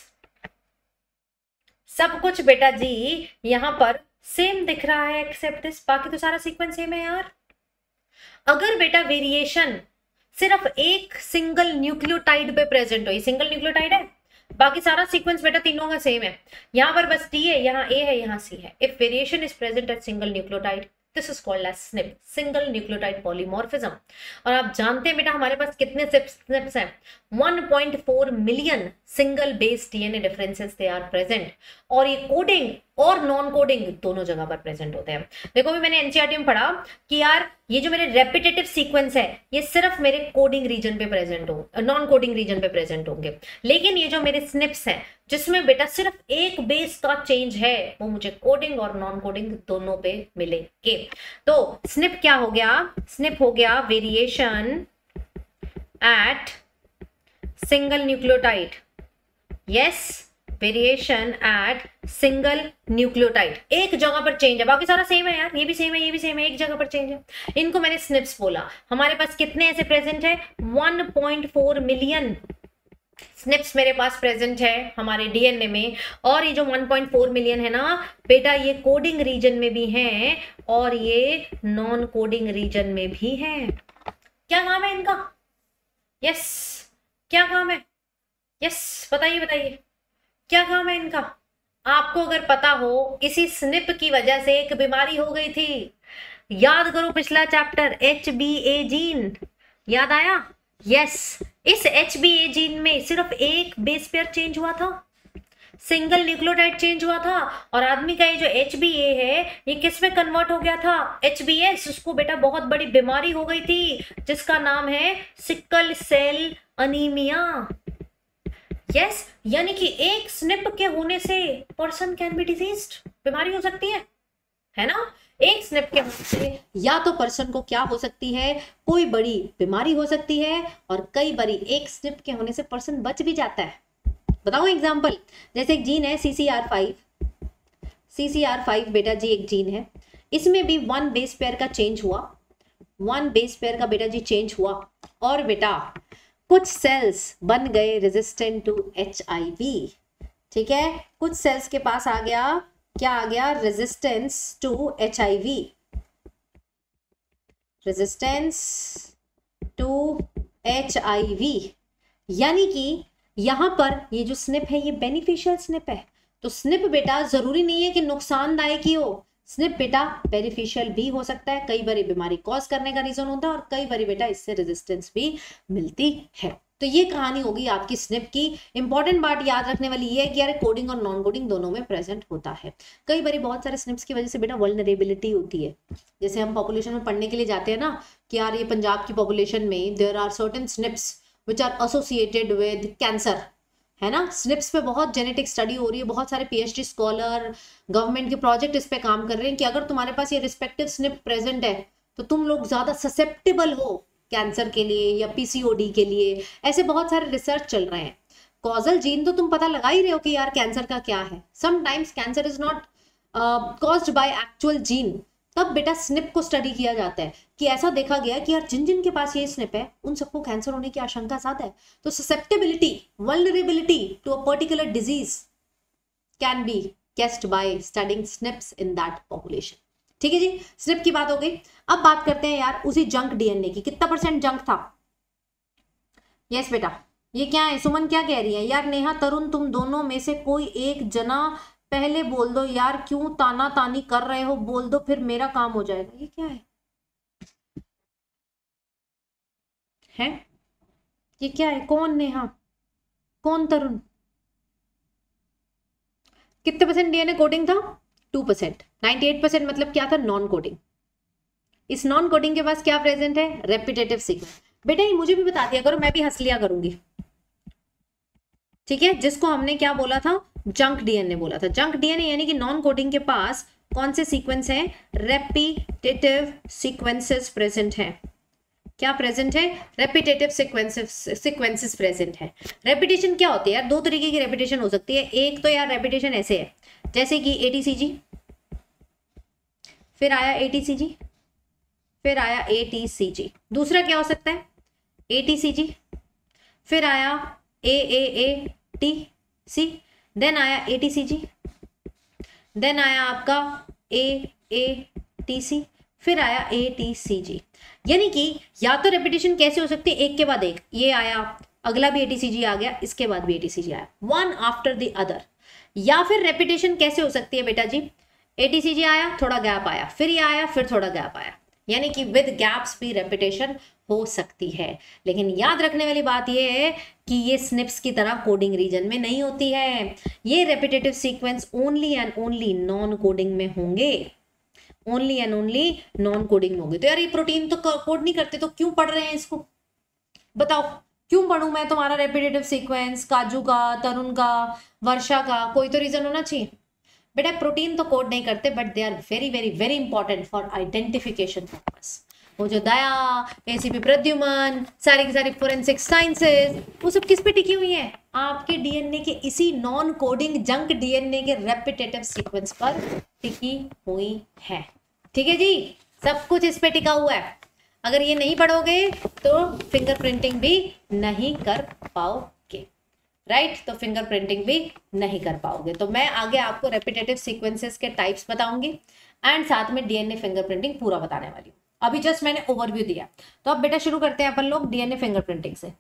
सब कुछ बेटा जी यहां पर सेम दिख रहा है एक्सेप्ट दिस, बाकी तो सारा सीक्वेंस सेम है यार। अगर बेटा वेरिएशन सिर्फ एक सिंगल न्यूक्लियोटाइड पे प्रेजेंट हो, ये सिंगल न्यूक्लियोटाइड है, बाकी सारा सीक्वेंस बेटा तीनों का सेम है। यहां पर बस टी है, यहाँ ए है, यहाँ सी है। If variation is present at single nucleotide, this is called as SNP, single nucleotide polymorphism. और आप जानते हैं बेटा हमारे पास कितने स्निप्स हैं? One point four million single base DNA differences they are present. और ये कोडिंग और नॉन कोडिंग दोनों जगह पर प्रेजेंट होते हैं। देखो भी मैंने एनसीईआरटी में पढ़ा कि यार ये जो मेरे रेपिटेटिव सीक्वेंस है ये सिर्फ मेरे कोडिंग रीजन पे प्रेजेंट हो, नॉन कोडिंग रीजन पे प्रेजेंट होंगे। लेकिन ये जो मेरे स्निप्स हैं जिसमें बेटा सिर्फ एक बेस का चेंज है, वो मुझे कोडिंग और नॉन कोडिंग दोनों पे मिलेंगे। तो स्निप क्या हो गया? स्निप हो गया variation at single nucleotide. Yes, variation at single nucleotide, एक जगह पर चेंज है, बाकी सारा सेम है यार, ये भी सेम है, ये भी सेम है, एक जगह पर चेंज है। इनको मैंने स्निप्स बोला। हमारे पास कितने ऐसे प्रेजेंट है? One point four million SNPs मेरे पास प्रेजेंट है हमारे डीएनए में। और ये जो वन पॉइंट फोर मिलियन है ना बेटा, ये कोडिंग रीजन में भी हैं और ये नॉन कोडिंग रीजन में भी हैं। क्या नाम है इनका? यस, क्या काम है? यस, बताइए बताइए क्या काम है इनका? आपको अगर पता हो, इसी स्निप की वजह से एक बीमारी हो गई थी, याद करो पिछला chapter H B A gene, याद आया? यस, इस एच बी ए जीन में सिर्फ एक बेस पेयर चेंज हुआ था, सिंगल न्यूक्लियोटाइड चेंज हुआ था, और आदमी का ये जो एच बी ए है ये किस में कन्वर्ट हो गया था? H B S. उसको बेटा बहुत बड़ी बीमारी हो गई थी जिसका नाम है सिकल सेल अनीमिया। यस, यानी कि एक स्निप के होने से पर्सन कैन बी डिजीज्ड, बीमारी हो सकती है, है ना? एक स्निप के होने से या तो पर्सन को क्या हो सकती है, कोई बड़ी बीमारी हो सकती है, और कई बारी एक स्निप के होने से पर्सन बच भी जाता है। बताओ एग्जांपल, जैसे एक जीन है C C R five, C C R five बेटा जी एक जीन है, इसमें भी वन बेस पेयर का चेंज हुआ, वन बेस पेयर का बेटा जी चेंज हुआ, और बेटा कुछ सेल्स बन गए resistant to H I V. ठीक है, कुछ सेल्स के पास आ गया, क्या आ गया? Resistance to H I V, resistance to H I V. यानी कि यहां पर ये जो स्निप है ये बेनिफिशियल स्निप है। तो स्निप बेटा जरूरी नहीं है कि नुकसानदायक ही हो, स्निप बेटा बेनिफिशियल भी हो सकता है, कई बारी बीमारी कॉज करने का रीजन होता है, और कई बारी बेटा इससे रेजिस्टेंस भी मिलती है। तो ये कहानी होगी आपकी स्निप की। इंपॉर्टेंट बात याद रखने वाली ये है कि यार कोडिंग और नॉन कोडिंग दोनों में प्रेजेंट होता है। कई बारी बहुत सारे स्निप्स की वजह से बेटा वल्नरेबिलिटी होती है। जैसे हम पॉपुलेशन में पढ़ने के लिए जाते हैं ना कि यार ये पंजाब की पॉपुलेशन में there are certain SNPs which are associated with cancer, है ना? स्निप्स पे बहुत जेनेटिक स्टडी हो रही है, बहुत सारे पीएचडी स्कॉलर, गवर्नमेंट के प्रोजेक्ट इस पे काम कर रहे हैं कि अगर तुम्हारे पास ये रिस्पेक्टिव स्निप प्रेजेंट है तो तुम लोग ज्यादा ससेप्टेबल हो कैंसर के लिए या पीसीओडी के लिए। ऐसे बहुत सारे रिसर्च चल रहे हैं। कॉजल जीन तो तुम पता लगा ही रहे हो कि यार कैंसर का क्या है। Sometimes cancer is not caused by actual gene, तब बेटा स्निप को स्टडी किया जाता है कि ऐसा देखा गया कि यार जिन जिन के पास ये स्निप है उन सबको कैंसर होने की आशंका ज्यादा है। तो susceptibility, vulnerability to a particular disease can be guessed by studying SNPs in that population। ठीक है जी, स्निप की बात हो गई। अब बात करते हैं यार उसी जंक डीएनए की। कितना परसेंट जंक था? यस बेटा, ये क्या है? सुमन क्या कह रही है? यार नेहा तरुण तुम दोनों में से कोई एक जना पहले बोल दो यार, क्यों ताना तानी कर रहे हो, बोल दो फिर मेरा काम हो जाएगा। ये क्या है है ये क्या है? कौन नेहा, कौन तरुण? कितने परसेंट डीएनए कोडिंग था? Two percent. Ninety eight percent मतलब क्या था? Non coding. इस नॉन कोडिंग के पास क्या प्रेजेंट है? Repetitive sequence. बेटा ये मुझे भी बता दिया करो, मैं भी हंस लिया करूंगी। ठीक है, जिसको हमने क्या बोला था? जंक डीएनए बोला था। जंक डीएनए यानी कि नॉन कोडिंग के पास कौन से सीक्वेंस हैं? रेपिटेटिव सीक्वेंसेस प्रेजेंट हैं। क्या प्रेजेंट है? रेपिटेटिव सीक्वेंसेस सीक्वेंसेस प्रेजेंट है। रेपिटेशन क्या होती है यार? दो तरीके की रेपिटेशन हो सकती है। एक तो यार रेपिटेशन ऐसे है जैसे कि एटीसीजी, फिर आया एटीसीजी, फिर आया एटीसीजी। दूसरा क्या हो सकता है? एटीसीजी, फिर आया एएएटीसी, देन आया एटीसीजी, देन आया आपका एएटीसी, फिर आया एटीसीजी। यानी कि या तो रेपिटेशन कैसे हो सकती है? एक के बाद एक, ये आया, अगला भी एटीसीजी आ गया, इसके बाद भी एटीसीजी आया, वन आफ्टर द अदर। या फिर रेपिटेशन कैसे हो सकती है बेटा जी? एटीसीजी आया, थोड़ा गैप आया, फिर ये आया, फिर थोड़ा गैप आया, यानी कि विद गैप्स भी रेपिटेशन हो सकती है। लेकिन याद रखने वाली बात यह है कि ये स्निप्स की तरह कोडिंग रीजन में नहीं होती है। ये repetitive sequence only and only non coding में होंगे, only and only non coding में होंगे। तो यार ये प्रोटीन तो कोड नहीं करते, तो क्यों पढ़ रहे हैं इसको? बताओ क्यों पढ़ूं मैं तुम्हारा रेपिटेटिव सीक्वेंस? काजू का, तरुण का, वर्षा का, कोई तो रीजन होना चाहिए। बेटा प्रोटीन तो कोड नहीं करते, but they are very very very important for identification purpose. वो जो दया, एसीपी प्रद्युमन, सारी की सारी फोरेंसिक साइंसेस, वो सब किस पे टिकी हुई है? आपके डीएनए के इसी नॉन कोडिंग जंक डीएनए के रेपिटेटिव सीक्वेंस पर टिकी हुई है। ठीक है जी, सब कुछ इस पे टिका हुआ है। अगर ये नहीं पढ़ोगे तो फिंगरप्रिंटिंग भी नहीं कर पाओगे, राइट right? तो फिंगरप्रिंटिंग भी नहीं कर पाओगे। तो मैं आगे आपको रेपिटेटिव सीक्वेंसेस के टाइप्स बताऊंगी एंड साथ में डीएनए फिंगरप्रिंटिंग पूरा बताने वाली हूँ। अभी जस्ट मैंने ओवरव्यू दिया। तो अब बेटा शुरू करते हैं अपन लोग डीएनए फिंगरप्रिंटिंग से।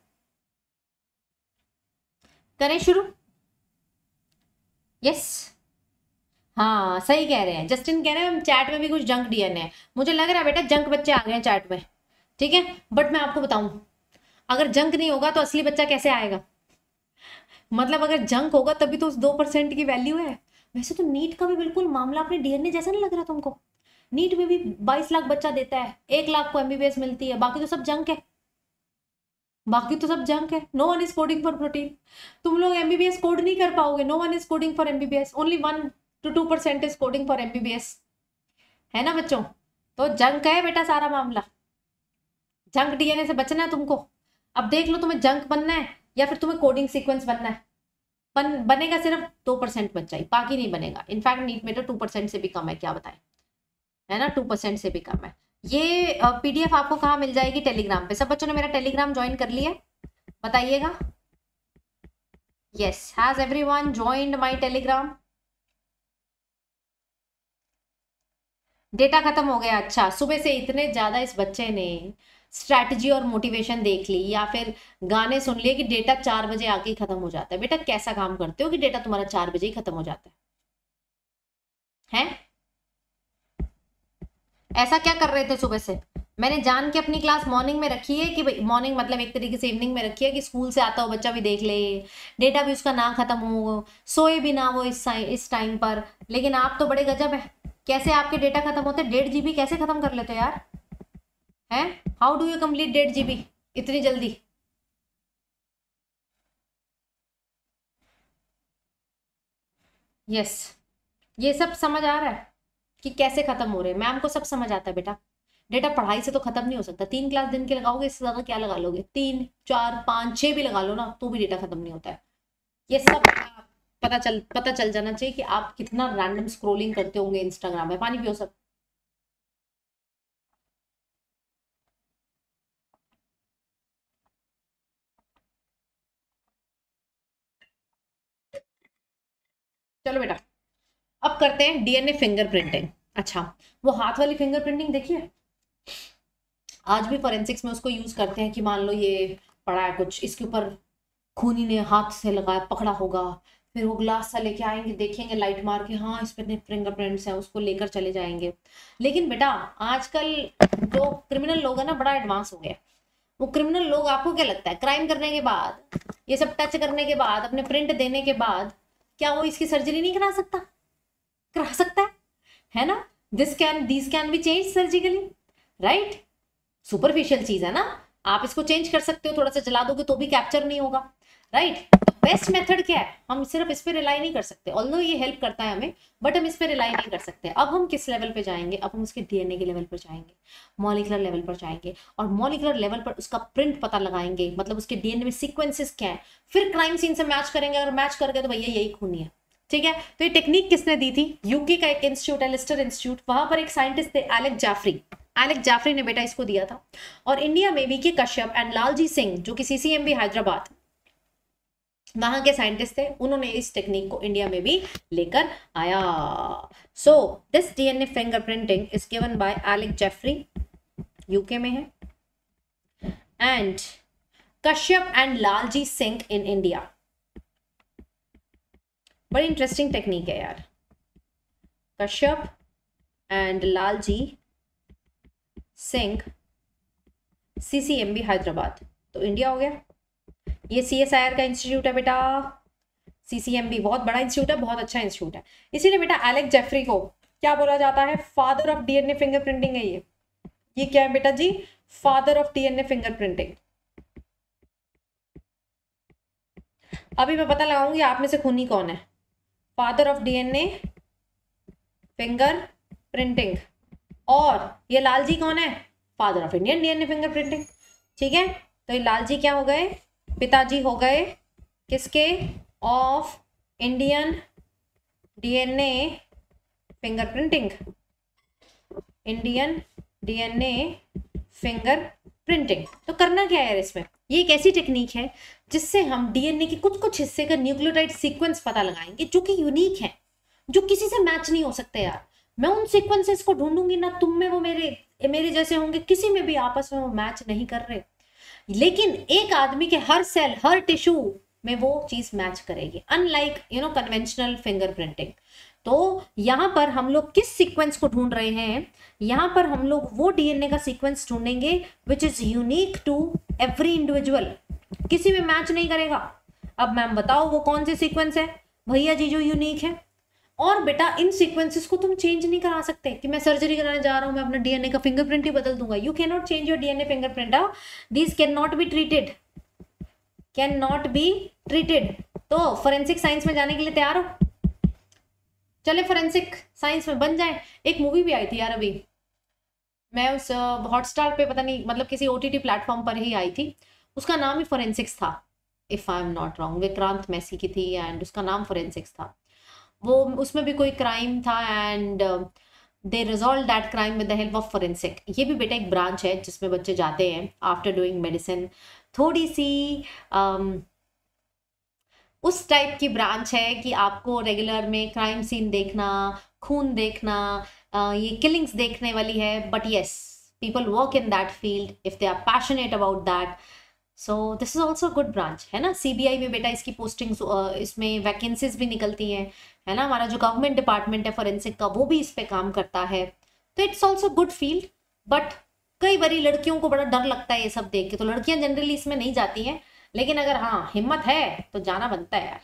करें शुरू? यस, हाँ सही कह रहे हैं, जस्टिन कह रहे हैं हम चैट में भी कुछ जंक डीएनए है। मुझे लग रहा है बेटा जंक बच्चे आ गए हैं चैट में, ठीक है। बट मैं आपको बताऊं, अगर जंक नहीं होगा तो असली बच्चा कैसे आएगा? मतलब अगर जंक होगा तभी तो उस दो परसेंट की वैल्यू है। वैसे तो नीट का भी बिल्कुल मामला अपने डीएनए जैसा नहीं लग रहा तुमको? नीट में भी बाईस लाख बच्चा देता है, एक लाख को एमबीबीएस मिलती है, बाकी तो सब जंक है। बाकी तो सब जंक है। No one is coding for protein. तुम लोग एमबीबीएस कोड नहीं कर पाओगे। No one is coding for MBBS, only one to two percent is coding for MBBS. है ना बच्चों? तो जंक है बेटा सारा मामला। जंक डीएनए से बचना है तुमको। अब देख लो, तुम्हें जंक बनना है या फिर तुम्हें कोडिंग सीक्वेंस बनना है। बन बनेगा सिर्फ दो परसेंट बच्चा ही, बाकी नहीं बनेगा। इनफैक्ट नीट में तो टू परसेंट से भी कम है, क्या बताएं, है ना, टू परसेंट से भी कम है। ये पीडीएफ आपको कहाँ मिल जाएगी? टेलीग्राम पे। सब बच्चों ने मेरा टेलीग्राम ज्वाइन कर लिया? बताइएगा। Yes, has everyone joined my Telegram? Data खत्म हो गया? अच्छा, सुबह से इतने ज्यादा इस बच्चे ने स्ट्रैटेजी और मोटिवेशन देख ली या फिर गाने सुन लिए कि डेटा चार बजे आके ही खत्म हो जाता है। बेटा कैसा काम करते हो कि डेटा तुम्हारा चार बजे ही खत्म हो जाता है? हैं? ऐसा क्या कर रहे थे सुबह से? मैंने जान के अपनी क्लास मॉर्निंग में रखी है कि भाई मॉर्निंग मतलब एक तरीके से इवनिंग में रखी है कि स्कूल से आता हो बच्चा भी देख ले, डेटा भी उसका ना खत्म हो, सोए भी ना वो इस इस टाइम पर। लेकिन आप तो बड़े गजब है, कैसे आपके डेटा खत्म होते? डेढ़ जीबी कैसे खत्म कर लेते हो यार? हैं? हाउ डू यू कंप्लीट डेढ़ जीबी इतनी जल्दी? यस, ये सब समझ आ रहा है कि कैसे खत्म हो रहे हैं। मैम को सब समझ आता है बेटा। डेटा पढ़ाई से तो खत्म नहीं हो सकता। तीन क्लास दिन के लगाओगे, इससे ज्यादा क्या लगा लोगे? तीन चार पाँच छह भी लगा लो ना, तो भी डेटा खत्म नहीं होता है। ये सब पता चल पता चल जाना चाहिए कि आप कितना रैंडम स्क्रोलिंग करते होंगे इंस्टाग्राम में। पानी पियो सब। चलो बेटा, अब करते हैं डीएनए फिंगरप्रिंटिंग। अच्छा, वो हाथ वाली फिंगरप्रिंटिंग देखिए, आज भी फोरेंसिक्स में उसको यूज करते हैं कि मान लो ये पड़ा है कुछ, इसके ऊपर खूनी ने हाथ से लगाया पकड़ा होगा, फिर वो ग्लास सा लेके आएंगे, देखेंगे लाइट मार के, हाँ इस पे फिंगरप्रिंट्स हैं, उसको लेकर चले जाएंगे। लेकिन बेटा आजकल जो क्रिमिनल लोग है ना, बड़ा एडवांस हो गया। वो क्रिमिनल लोग, आपको क्या लगता है क्राइम करने के बाद, ये सब टच करने के बाद, अपने प्रिंट देने के बाद, क्या वो इसकी सर्जरी नहीं करा सकता? करा सकता है, है ना? This can this can be change surgically, right? Superficial चीज है ना, आप इसको चेंज कर सकते हो, थोड़ा सा जला दोगे तो भी कैप्चर नहीं होगा, राइट? बेस्ट मेथड क्या है? हम सिर्फ इस पे रिलाई नहीं कर सकते, ऑल्दो ये हेल्प करता है हमें, बट हम इस पे रिलाई नहीं कर सकते। अब हम किस लेवल पे जाएंगे? अब हम उसके डीएनए के लेवल पर जाएंगे, मॉलिकुलर लेवल पर जाएंगे, और मॉलिकुलर लेवल पर उसका प्रिंट पता लगाएंगे, मतलब उसके डीएनए में सीक्वेंसेस क्या है, फिर क्राइम सीन से मैच करेंगे। अगर मैच कर गए तो भैया यही खूनी है, ठीक है? तो ये टेक्निक किसने दी थी? यूके का एक इंस्टीट्यूट है, लिस्टर इंस्टीट्यूट, वहां पर एक साइंटिस्ट थे एलेक जाफरी। एलेक जाफरी ने बेटा इसको दिया था। और इंडिया में वी के कश्यप एंड लालजी सिंह, जो कि सीसीएमबी हैदराबाद वहां के साइंटिस्ट थे, उन्होंने इस टेक्निक को इंडिया में भी लेकर आया। So this DNA fingerprinting is given by Alec Jeffrey, UK में है, and Kashyap and Lalji Singh in India. बड़ी इंटरेस्टिंग टेक्निक है यार। कश्यप एंड लालजी सिंह, सीसीएमबी हैदराबाद, तो इंडिया हो गया। ये सीएसआईआर का इंस्टीट्यूट है बेटा। सीसीएमबी बहुत बड़ा इंस्टीट्यूट है, बहुत अच्छा इंस्टीट्यूट है। इसीलिए बेटा एलेक जेफरी को क्या बोला जाता है? फादर ऑफ डीएनए फिंगरप्रिंटिंग है ये। ये क्या है बेटा जी? Father of DNA fingerprinting. अभी मैं पता लगाऊंगी आप में से खूनी कौन है। Father of DNA fingerprinting. और ये लालजी कौन है? Father of Indian DNA fingerprinting, ठीक है? तो ये लालजी क्या हो गए? पिताजी हो गए किसके? Of Indian DNA fingerprinting. Indian DNA fingerprinting. तो करना क्या है इसमें? ये एक ऐसी टेक्निक है जिससे हम डीएनए के कुछ कुछ हिस्से का न्यूक्लियोटाइड सीक्वेंस पता लगाएंगे, जो कि यूनिक है, जो किसी से मैच नहीं हो सकते यार। मैं उन सीक्वेंसेस को ढूंढूंगी ना, तुम में वो मेरे मेरे जैसे होंगे, किसी में भी आपस में वो मैच नहीं कर रहे, लेकिन एक आदमी के हर सेल, हर टिश्यू में वो चीज मैच करेगी, unlike you know conventional fingerprinting. तो यहाँ पर हम लोग किस सीक्वेंस को ढूंढ रहे हैं, यहाँ पर हम लोग वो डीएनए का सीक्वेंस ढूंढेंगे which is unique to every individual, किसी में मैच नहीं करेगा। अब मैम बताओ वो कौन से सीक्वेंस है भैया जी जो यूनिक है। और बेटा इन सीक्वेंसेस को तुम चेंज नहीं करा सकते कि मैं सर्जरी कराने जा रहा हूं मैं अपना डीएनए का फिंगरप्रिंट ही बदल दूंगा। You can not change your DNA fingerprint, this can not be treated, can not be treated. तो फोरेंसिक साइंस में जाने के लिए तैयार हो? चले फोरेंसिक साइंस में बन जाए। एक मूवी भी आई थी यार अभी, मैं उस हॉटस्टार पे पता नहीं मतलब किसी ओटीटी प्लेटफॉर्म पर ही आई थी, उसका नाम ही फोरेंसिक्स था if I am not wrong, Vikrant Massey की थी एंड उसका नाम फोरेंसिक्स था। वो उसमें भी कोई क्राइम था and they resolve that crime with the help of forensic. ये भी बेटा एक ब्रांच है जिसमें बच्चे जाते हैं आफ्टर डूइंग मेडिसिन। थोड़ी सी um, उस टाइप की ब्रांच है कि आपको रेगुलर में क्राइम सीन देखना, खून देखना, uh, ये किलिंग्स देखने वाली है। But yes people work in that field if they are passionate about that, so this is also good branch है ना। सीबीआई में बेटा इसकी पोस्टिंग्स इसमें वैकेंसीज भी निकलती हैं है ना। हमारा जो गवर्नमेंट डिपार्टमेंट है फोरेंसिक का वो भी इस पे काम करता है, तो it's also good field. But कई बारी लड़कियों को बड़ा डर लगता है ये सब देख के, तो लड़कियां जनरली इसमें नहीं जाती हैं, लेकिन अगर हाँ हिम्मत है तो जाना बनता है यार,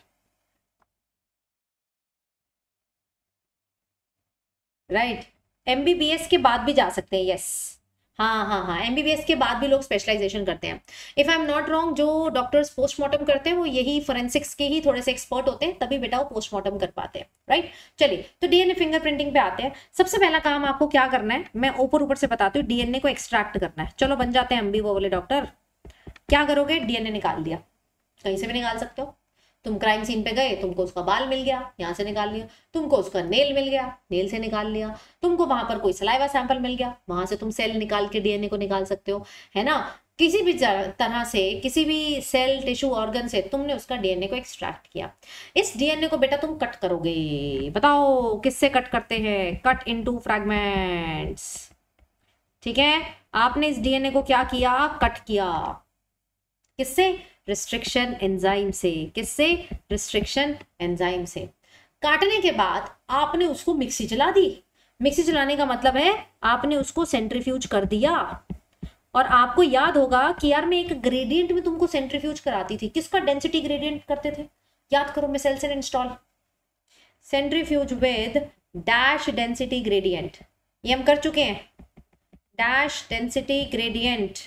राइट। एमबीबीएस के बाद भी जा सकते हैं, यस हाँ हाँ हाँ एमबीबीएस के बाद भी लोग स्पेशलाइजेशन करते हैं। If I am not wrong जो डॉक्टर्स पोस्टमार्टम करते हैं वो यही फोरेंसिक्स के ही थोड़े से एक्सपर्ट होते हैं, तभी बेटा वो पोस्टमार्टम कर पाते हैं, राइट। चलिए तो डीएनए फिंगरप्रिंटिंग पे आते हैं। सबसे पहला काम आपको क्या करना है मैं ऊपर ऊपर से बताती हूँ, डीएनए को एक्सट्रैक्ट करना है। चलो बन जाते हैं हम भी वो बोले डॉक्टर। क्या करोगे, डीएनए निकाल दिया, कहीं से भी निकाल सकते हो। तुम क्राइम सीन पे गए, तुमको उसका बाल मिल गया, यहाँ से निकाल लिया। तुमको उसका नेल मिल गया, नेल से निकाल लिया। तुमको वहां पर कोई सलाइवा सैंपल मिल गया, वहां से तुम सेल निकाल के डीएनए को निकाल सकते हो, है ना। किसी भी तरह से किसी भी सेल टिश्यू ऑर्गन से तुमने उसका डीएनए को एक्सट्रैक्ट किया। इस डीएनए को बेटा तुम कट करोगे, बताओ किससे कट करते हैं, कट इनटू फ्रैगमेंट्स, ठीक है। आपने इस डीएनए को क्या किया, कट किया, किससे, रिस्ट्रिक्शन एंजाइम से। किससे, रिस्ट्रिक्शन एंजाइम से। काटने के बाद आपने उसको मिक्सी चला दी। मिक्सी चलाने का मतलब है आपने उसको सेंट्रीफ्यूज कर दिया। और आपको याद होगा कि यार मैं एक ग्रेडियंट में तुमको सेंट्रीफ्यूज कराती थी, किसका डेंसिटी ग्रेडियंट करते थे, याद करो। मैं cells install centrifuge with dash density gradient, ये हम कर चुके हैं। डैश डेंसिटी ग्रेडियंट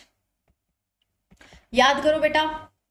याद करो बेटा,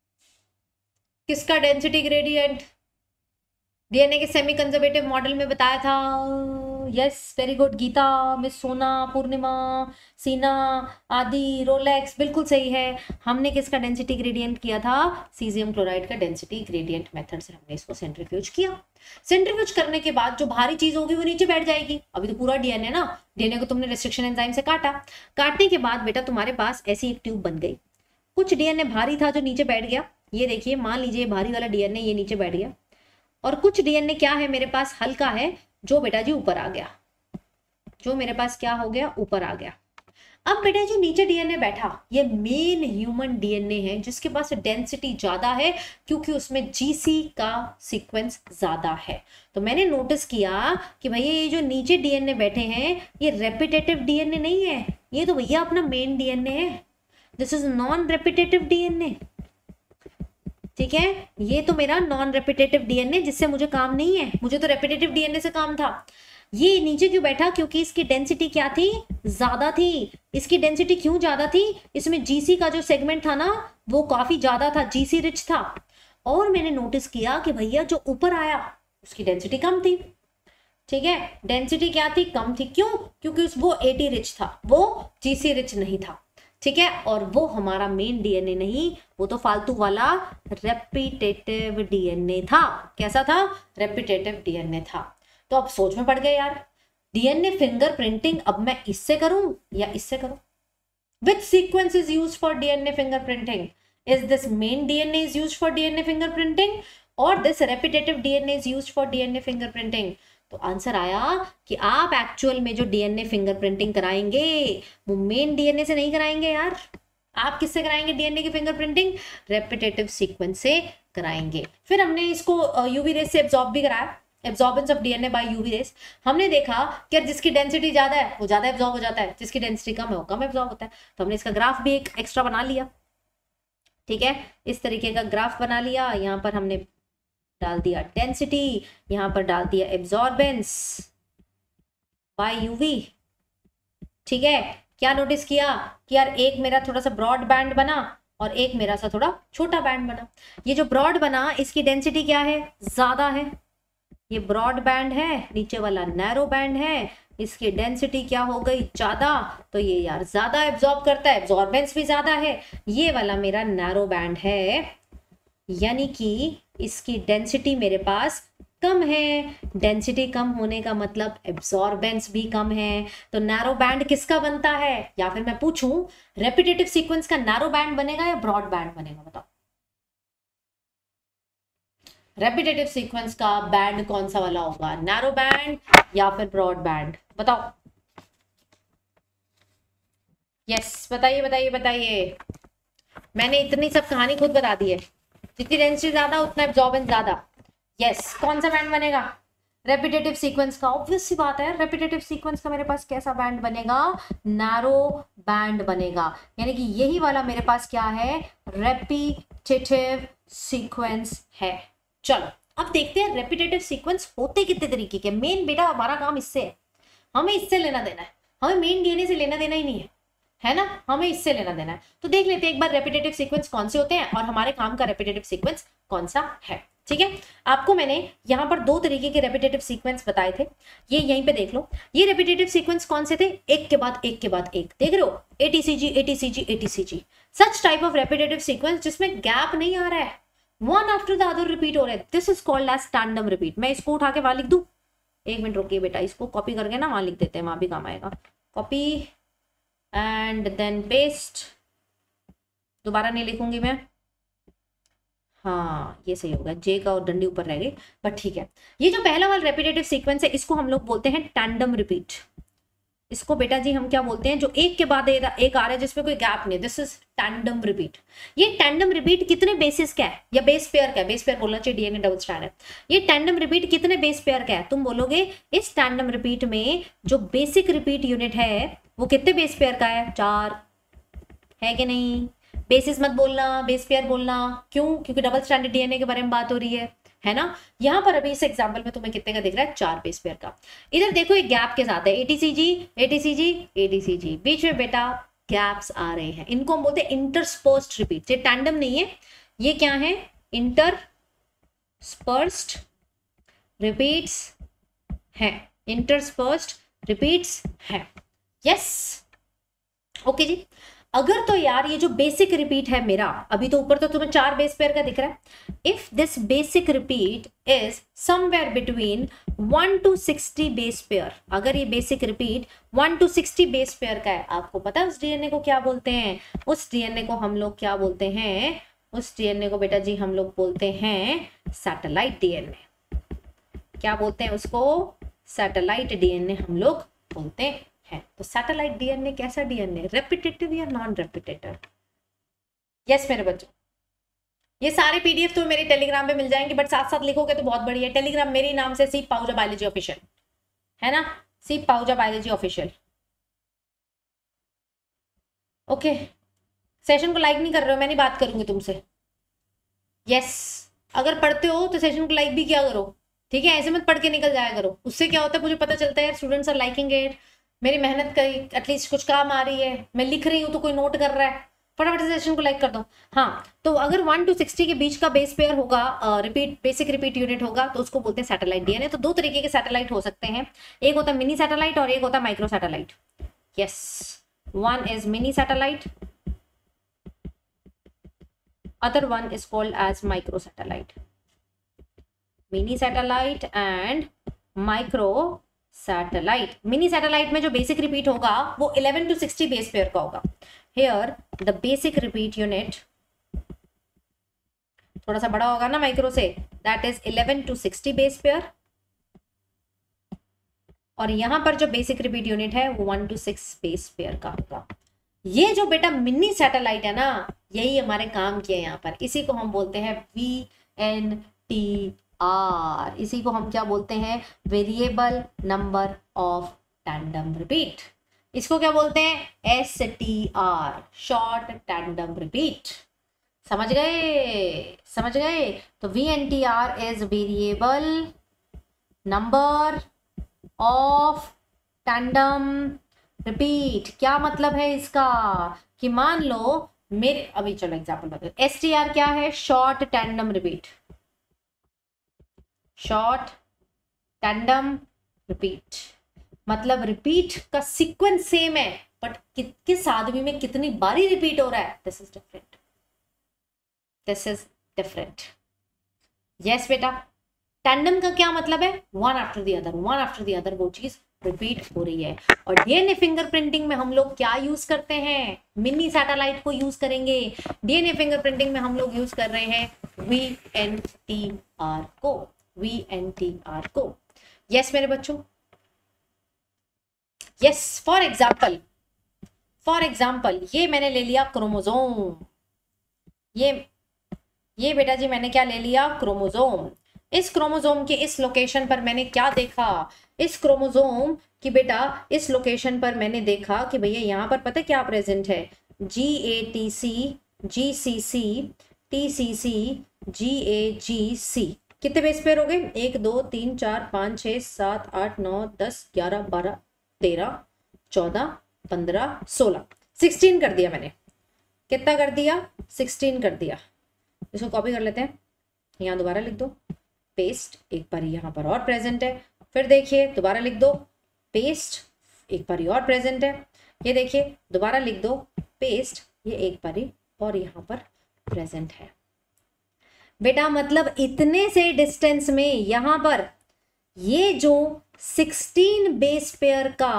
किसका डेंसिटी ग्रेडियंट, डीएनए के सेमी कंजर्वेटिव मॉडल में बताया था। Yes very good Geeta, miss Sona, Purnima, सीना, आदि, रोलेक्स, बिल्कुल सही है। हमने किसका डेंसिटी ग्रेडियंट किया था, सीजियम क्लोराइड का डेंसिटी ग्रेडियंट मेथड से हमने इसको सेंट्रीफ्यूज किया। सेंट्रीफ्यूज करने के बाद जो भारी चीज होगी वो नीचे बैठ जाएगी। अभी तो पूरा डीएनए ना, डीएनए को तुमने रिस्ट्रिक्शन एंजाइम से काटा। काटने के बाद बेटा तुम्हारे पास ऐसी एक ट्यूब बन गई। कुछ डीएनए भारी था जो नीचे बैठ गया, ये देखिए मान लीजिए भारी वाला डीएनए ये नीचे बैठ गया, और कुछ डीएनए क्या है मेरे पास, हल्का है, जो बेटा जी ऊपर आ गया, जो मेरे पास क्या हो गया, ऊपर आ गया। अब बेटा जो नीचे डीएनए बैठा ये मेन ह्यूमन डीएनए है जिसके पास डेंसिटी ज्यादा है क्योंकि उसमें जीसी का सीक्वेंस ज्यादा है। तो मैंने नोटिस किया कि भैया ये जो नीचे डीएनए बैठे हैं ये रेपिटेटिव डीएनए नहीं है, ये तो भैया अपना मेन डीएनए है। This is non repetitive DNA, ठीक है। ये तो मेरा नॉन रेपिटेटिव डीएनए जिससे मुझे काम नहीं है, मुझे तो रेपिटेटिव डीएनए से काम था। ये नीचे क्यों बैठा, क्योंकि इसकी डेंसिटी क्या थी, ज्यादा थी। इसकी डेंसिटी क्यों ज्यादा थी, इसमें जीसी का जो सेगमेंट था ना वो काफी ज्यादा था, जीसी रिच था। और मैंने नोटिस किया कि भैया जो ऊपर आया उसकी डेंसिटी कम थी, ठीक है। डेंसिटी क्या थी, कम थी। क्यों, क्योंकि वो एटी रिच था, वो जीसी रिच नहीं था, ठीक है। और वो हमारा मेन डीएनए नहीं, वो तो फालतू वाला रेपिटेटिव डीएनए था। कैसा था, रेपिटेटिव डीएनए था। तो अब सोच में पड़ गए यार, डीएनए फिंगरप्रिंटिंग अब मैं इससे करूं या इससे करूं, which sequence is used for D N A fingerprinting? Is this main D N A is used for D N A fingerprinting or this repetitive D N A is used for D N A fingerprinting? तो answer आया कि आप actual में जो DNA fingerprinting कराएंगे वो main DNA से नहीं कराएंगे यार। आप किससे कराएंगे डीएनए की फिंगरप्रिंटिंग, रेपिटेटिव सीक्वेंस से कराएंगे। फिर हमने इसको यूवी रेस से एब्जॉर्ब भी कराया, absorbance of DNA by UV rays, हमने देखा कि यार जिसकी डेंसिटी ज्यादा है वो ज्यादा एब्जॉर्ब हो जाता है, जिसकी डेंसिटी कम है वो कम एब्जॉर्ब होता है। तो हमने इसका ग्राफ भी एक एक्स्ट्रा बना लिया, ठीक है, इस तरीके का ग्राफ बना लिया। यहाँ पर हमने डाल दिया डेंसिटी, यहाँ पर डाल दिया एब्जॉर्बेंस बाय यूवी, ठीक है। क्या नोटिस किया कि यार एक मेरा थोड़ा सा ब्रॉड बैंड बना और एक मेरा सा थोड़ा छोटा बैंड बना। ये जो ब्रॉड बना इसकी डेंसिटी क्या है, ज्यादा है, ये ब्रॉड बैंड है, नीचे वाला नैरो बैंड है, इसकी डेंसिटी क्या हो गई, ज्यादा, तो ये यार ज्यादा एब्जॉर्ब करता है, एब्जॉर्बेंस भी ज्यादा है। ये वाला मेरा नैरो बैंड है, यानी कि इसकी डेंसिटी मेरे पास कम है। डेंसिटी कम होने का मतलब एब्जॉर्बेंस भी कम है। तो नैरो बैंड किसका बनता है, या फिर मैं पूछूं रेपिटेटिव सीक्वेंस का नैरो बैंड बनेगा या ब्रॉड बैंड बनेगा, बताओ। रेपिटेटिव सीक्वेंस का बैंड कौन सा वाला होगा, नैरो बैंड या फिर ब्रॉड बैंड, बताओ। यस, बताइए बताइए बताइए। मैंने इतनी सब कहानी खुद बता दी है, जितनी डेंसिटी ज्यादा उतना एब्जॉर्बेंस ज्यादा। यस, कौन सा बैंड बनेगा, रेपिटेटिव सीक्वेंस का। ऑब्वियस सी बात है, रेपिटेटिव सीक्वेंस का मेरे पास कैसा बैंड बनेगा, नैरो बैंड बनेगा। यानी कि यही वाला मेरे पास क्या है, रेपिटेटिव सीक्वेंस है। चलो अब देखते हैं रेपिटेटिव सीक्वेंस होते कितने तरीके के। मेन बेटा हमारा काम इससे है, हमें इससे लेना देना है, हमें मेन डीएनए से लेना देना ही नहीं है, है ना, हमें इससे लेना देना है। तो देख लेते हैं एक बार रेपिटेटिव सीक्वेंस कौन से होते हैं और हमारे काम का रेपिटेटिव सीक्वेंस कौन सा है, ठीक है। आपको मैंने यहाँ पर दो तरीके के रेपिटेटिव सीक्वेंस बताए थे, ये यहीं पे देख लो। ये रेपिटेटिव सीक्वेंस कौन से थे, एक के बाद एक के बाद एक, देख रहे हो, ATCG ATCG ATCG, such type of repetitive sequence जिसमें गैप नहीं आ रहा है, one after the other repeat हो रहे हैं, this is called as tandem repeat. मैं इसको उठा के वहां लिख दूं, एक मिनट रुकिए बेटा, इसको कॉपी करके ना वहां लिख देते हैं, वहां भी काम आएगा। कॉपी एंड देन पेस्ट, दोबारा नहीं लिखूंगी मैं, हाँ ये सही होगा, जे का और डंडी ऊपर रह गई, बट ठीक है। ये जो पहला वाला रेपिटेटिव सीक्वेंस है इसको हम लोग बोलते हैं टैंडम रिपीट। इसको बेटा जी हम क्या बोलते हैं, जो एक के बाद एक आ रहा है जिसमें कोई गैप नहीं, दिस इज टैंडम रिपीट। ये टैंडम रिपीट कितने बेसिस का है, या बेस पेयर का है, बेस पेयर बोलना चाहिए, डीएनए डबल स्ट्रैंड है। ये टैंडम रिपीट कितने बेस पेयर का है, तुम बोलोगे इस टैंडम रिपीट में जो बेसिक रिपीट यूनिट है वो कितने बेस पेयर का है, चार, है कि नहीं। बेसिस मत बोलना, बेस पेयर बोलना, क्यों, क्योंकि डबल स्टैंडर्ड डीएनए के बारे में बात हो रही है, है ना। यहाँ पर अभी इस एग्जांपल में तुम्हें कितने का दिख रहा है, चार बेस पेयर का। इधर देखो एक गैप के साथ है, एटीसीजी एटीसीजी एटीसीजी, बीच में बेटा गैप्स आ रहे हैं, इनको हम बोलते हैं इंटरस्पर्स्ड रिपीट। ये टैंडम नहीं है, ये क्या है, इंटरस्पर्स्ड रिपीट्स है, इंटरस्पर्स्ड रिपीट्स है। यस, ओके जी। अगर तो यार ये जो बेसिक रिपीट है मेरा, अभी तो ऊपर तो तुम्हें चार बेस पेयर का दिख रहा है, if this basic repeat is somewhere between one to sixty base pair, अगर ये basic repeat one to sixty base pair का है, आपको पता है उस डीएनए को क्या बोलते हैं, उस डीएनए को हम लोग क्या बोलते हैं, उस डीएनए को बेटा जी हम लोग बोलते हैं सैटेलाइट डीएनए। क्या बोलते हैं उसको, सैटेलाइट डीएनए हम लोग बोलते हैं। है तो सैटेलाइट डीएनए कैसा डीएनए, रेपिटेटिव या नॉन रेपिटेटिव। यस मेरे बच्चों, ये सारे पीडीएफ तो मेरे टेलीग्राम पे मिल जाएंगे, बट साथ साथ लिखोगे तो बहुत बढ़िया है। टेलीग्राम मेरे नाम से सीप पाहुजा बायोलॉजी ऑफिशियल, है ना, Seep Pahuja biology official. Okay, session को लाइक नहीं कर रहे हो, मैं नहीं बात करूंगी तुमसे। यस, अगर पढ़ते हो तो सेशन को लाइक भी किया करो, ठीक है, ऐसे मत पढ़ के निकल जाया करो। उससे क्या होता है, मुझे पता चलता है यार स्टूडेंट्स आर लाइकिंग इट, मेरी मेहनत का एटलीस्ट कुछ काम आ रही है, मैं लिख रही हूँ तो कोई नोट कर रहा है, फटाफट सेशन को लाइक कर दो। हाँ, तो अगर वन टू सिक्सटी के बीच का बेस पेयर होगा, रिपीट बेसिक रिपीट यूनिट होगा, तो उसको बोलते हैं सैटेलाइट डीएनए। तो दो तरीके के सैटेलाइट हो सकते हैं, एक होता है मिनी सैटेलाइट और एक होता है microsatellite. Yes, one is minisatellite, other one is called as micro satellite, mini satellite and micro satellite। mini satellite में जो basic repeat होगा वो eleven to sixty base pair का होगा। here the basic repeat unit थोड़ा सा बड़ा होगा ना माइक्रो से, that is eleven to sixty base pair, और यहां पर जो basic repeat unit है वो one to six base pair का होगा। ये जो बेटा मिनी सैटेलाइट है ना, यही हमारे काम किया यहाँ पर, इसी को हम बोलते हैं वी एन टी आर, इसी को हम क्या बोलते हैं, variable number of tandem repeat. इसको क्या बोलते हैं, S T R, short tandem repeat. समझ गए, समझ गए। तो V N T R is variable number of tandem repeat. क्या मतलब है इसका, कि मान लो मेरे, अभी चलो एग्जांपल बताओ, एस टी आर क्या है, short tandem repeat, short tandem repeat, मतलब रिपीट का सीक्वेंस सेम है बट कि, किस आदमी में कितनी बारी रिपीट हो रहा है, this is different, this is different. Yes बेटा, टैंडम का क्या मतलब है, one after the other, one after the other वो चीज रिपीट हो रही है। और डीएनए फिंगरप्रिंटिंग में हम लोग क्या यूज करते हैं, मिनी सैटेलाइट को यूज करेंगे। डीएनए फिंगरप्रिंटिंग में हम लोग यूज कर रहे हैं वी एन टी आर को, वी एन टी आर को। यस मेरे बच्चों, yes. For example, for example ये मैंने ले लिया क्रोमोजोम, ये ये बेटा जी मैंने क्या ले लिया, क्रोमोजोम। इस क्रोमोजोम के इस लोकेशन पर मैंने क्या देखा, इस क्रोमोजोम की बेटा इस लोकेशन पर मैंने देखा कि भैया यहाँ पर पता है क्या प्रेजेंट है, जी A T C, ji C C, T C सी, जी ए जी सी। कितने बेस पेयर हो गए, एक दो तीन चार पाँच छः सात आठ नौ दस ग्यारह बारह तेरह चौदह पंद्रह सोलह, सिक्सटीन कर दिया मैंने। कितना कर दिया, सिक्सटीन कर दिया। इसको कॉपी कर लेते हैं, यहाँ दोबारा लिख दो पेस्ट, एक बार यहाँ पर और प्रेजेंट है, फिर देखिए दोबारा लिख दो पेस्ट, एक बार और प्रेजेंट है, ये देखिए दोबारा लिख दो पेस्ट, ये एक बार और यहाँ पर प्रेजेंट है। बेटा मतलब इतने से डिस्टेंस में यहाँ पर ये जो सिक्सटीन बेस पेयर का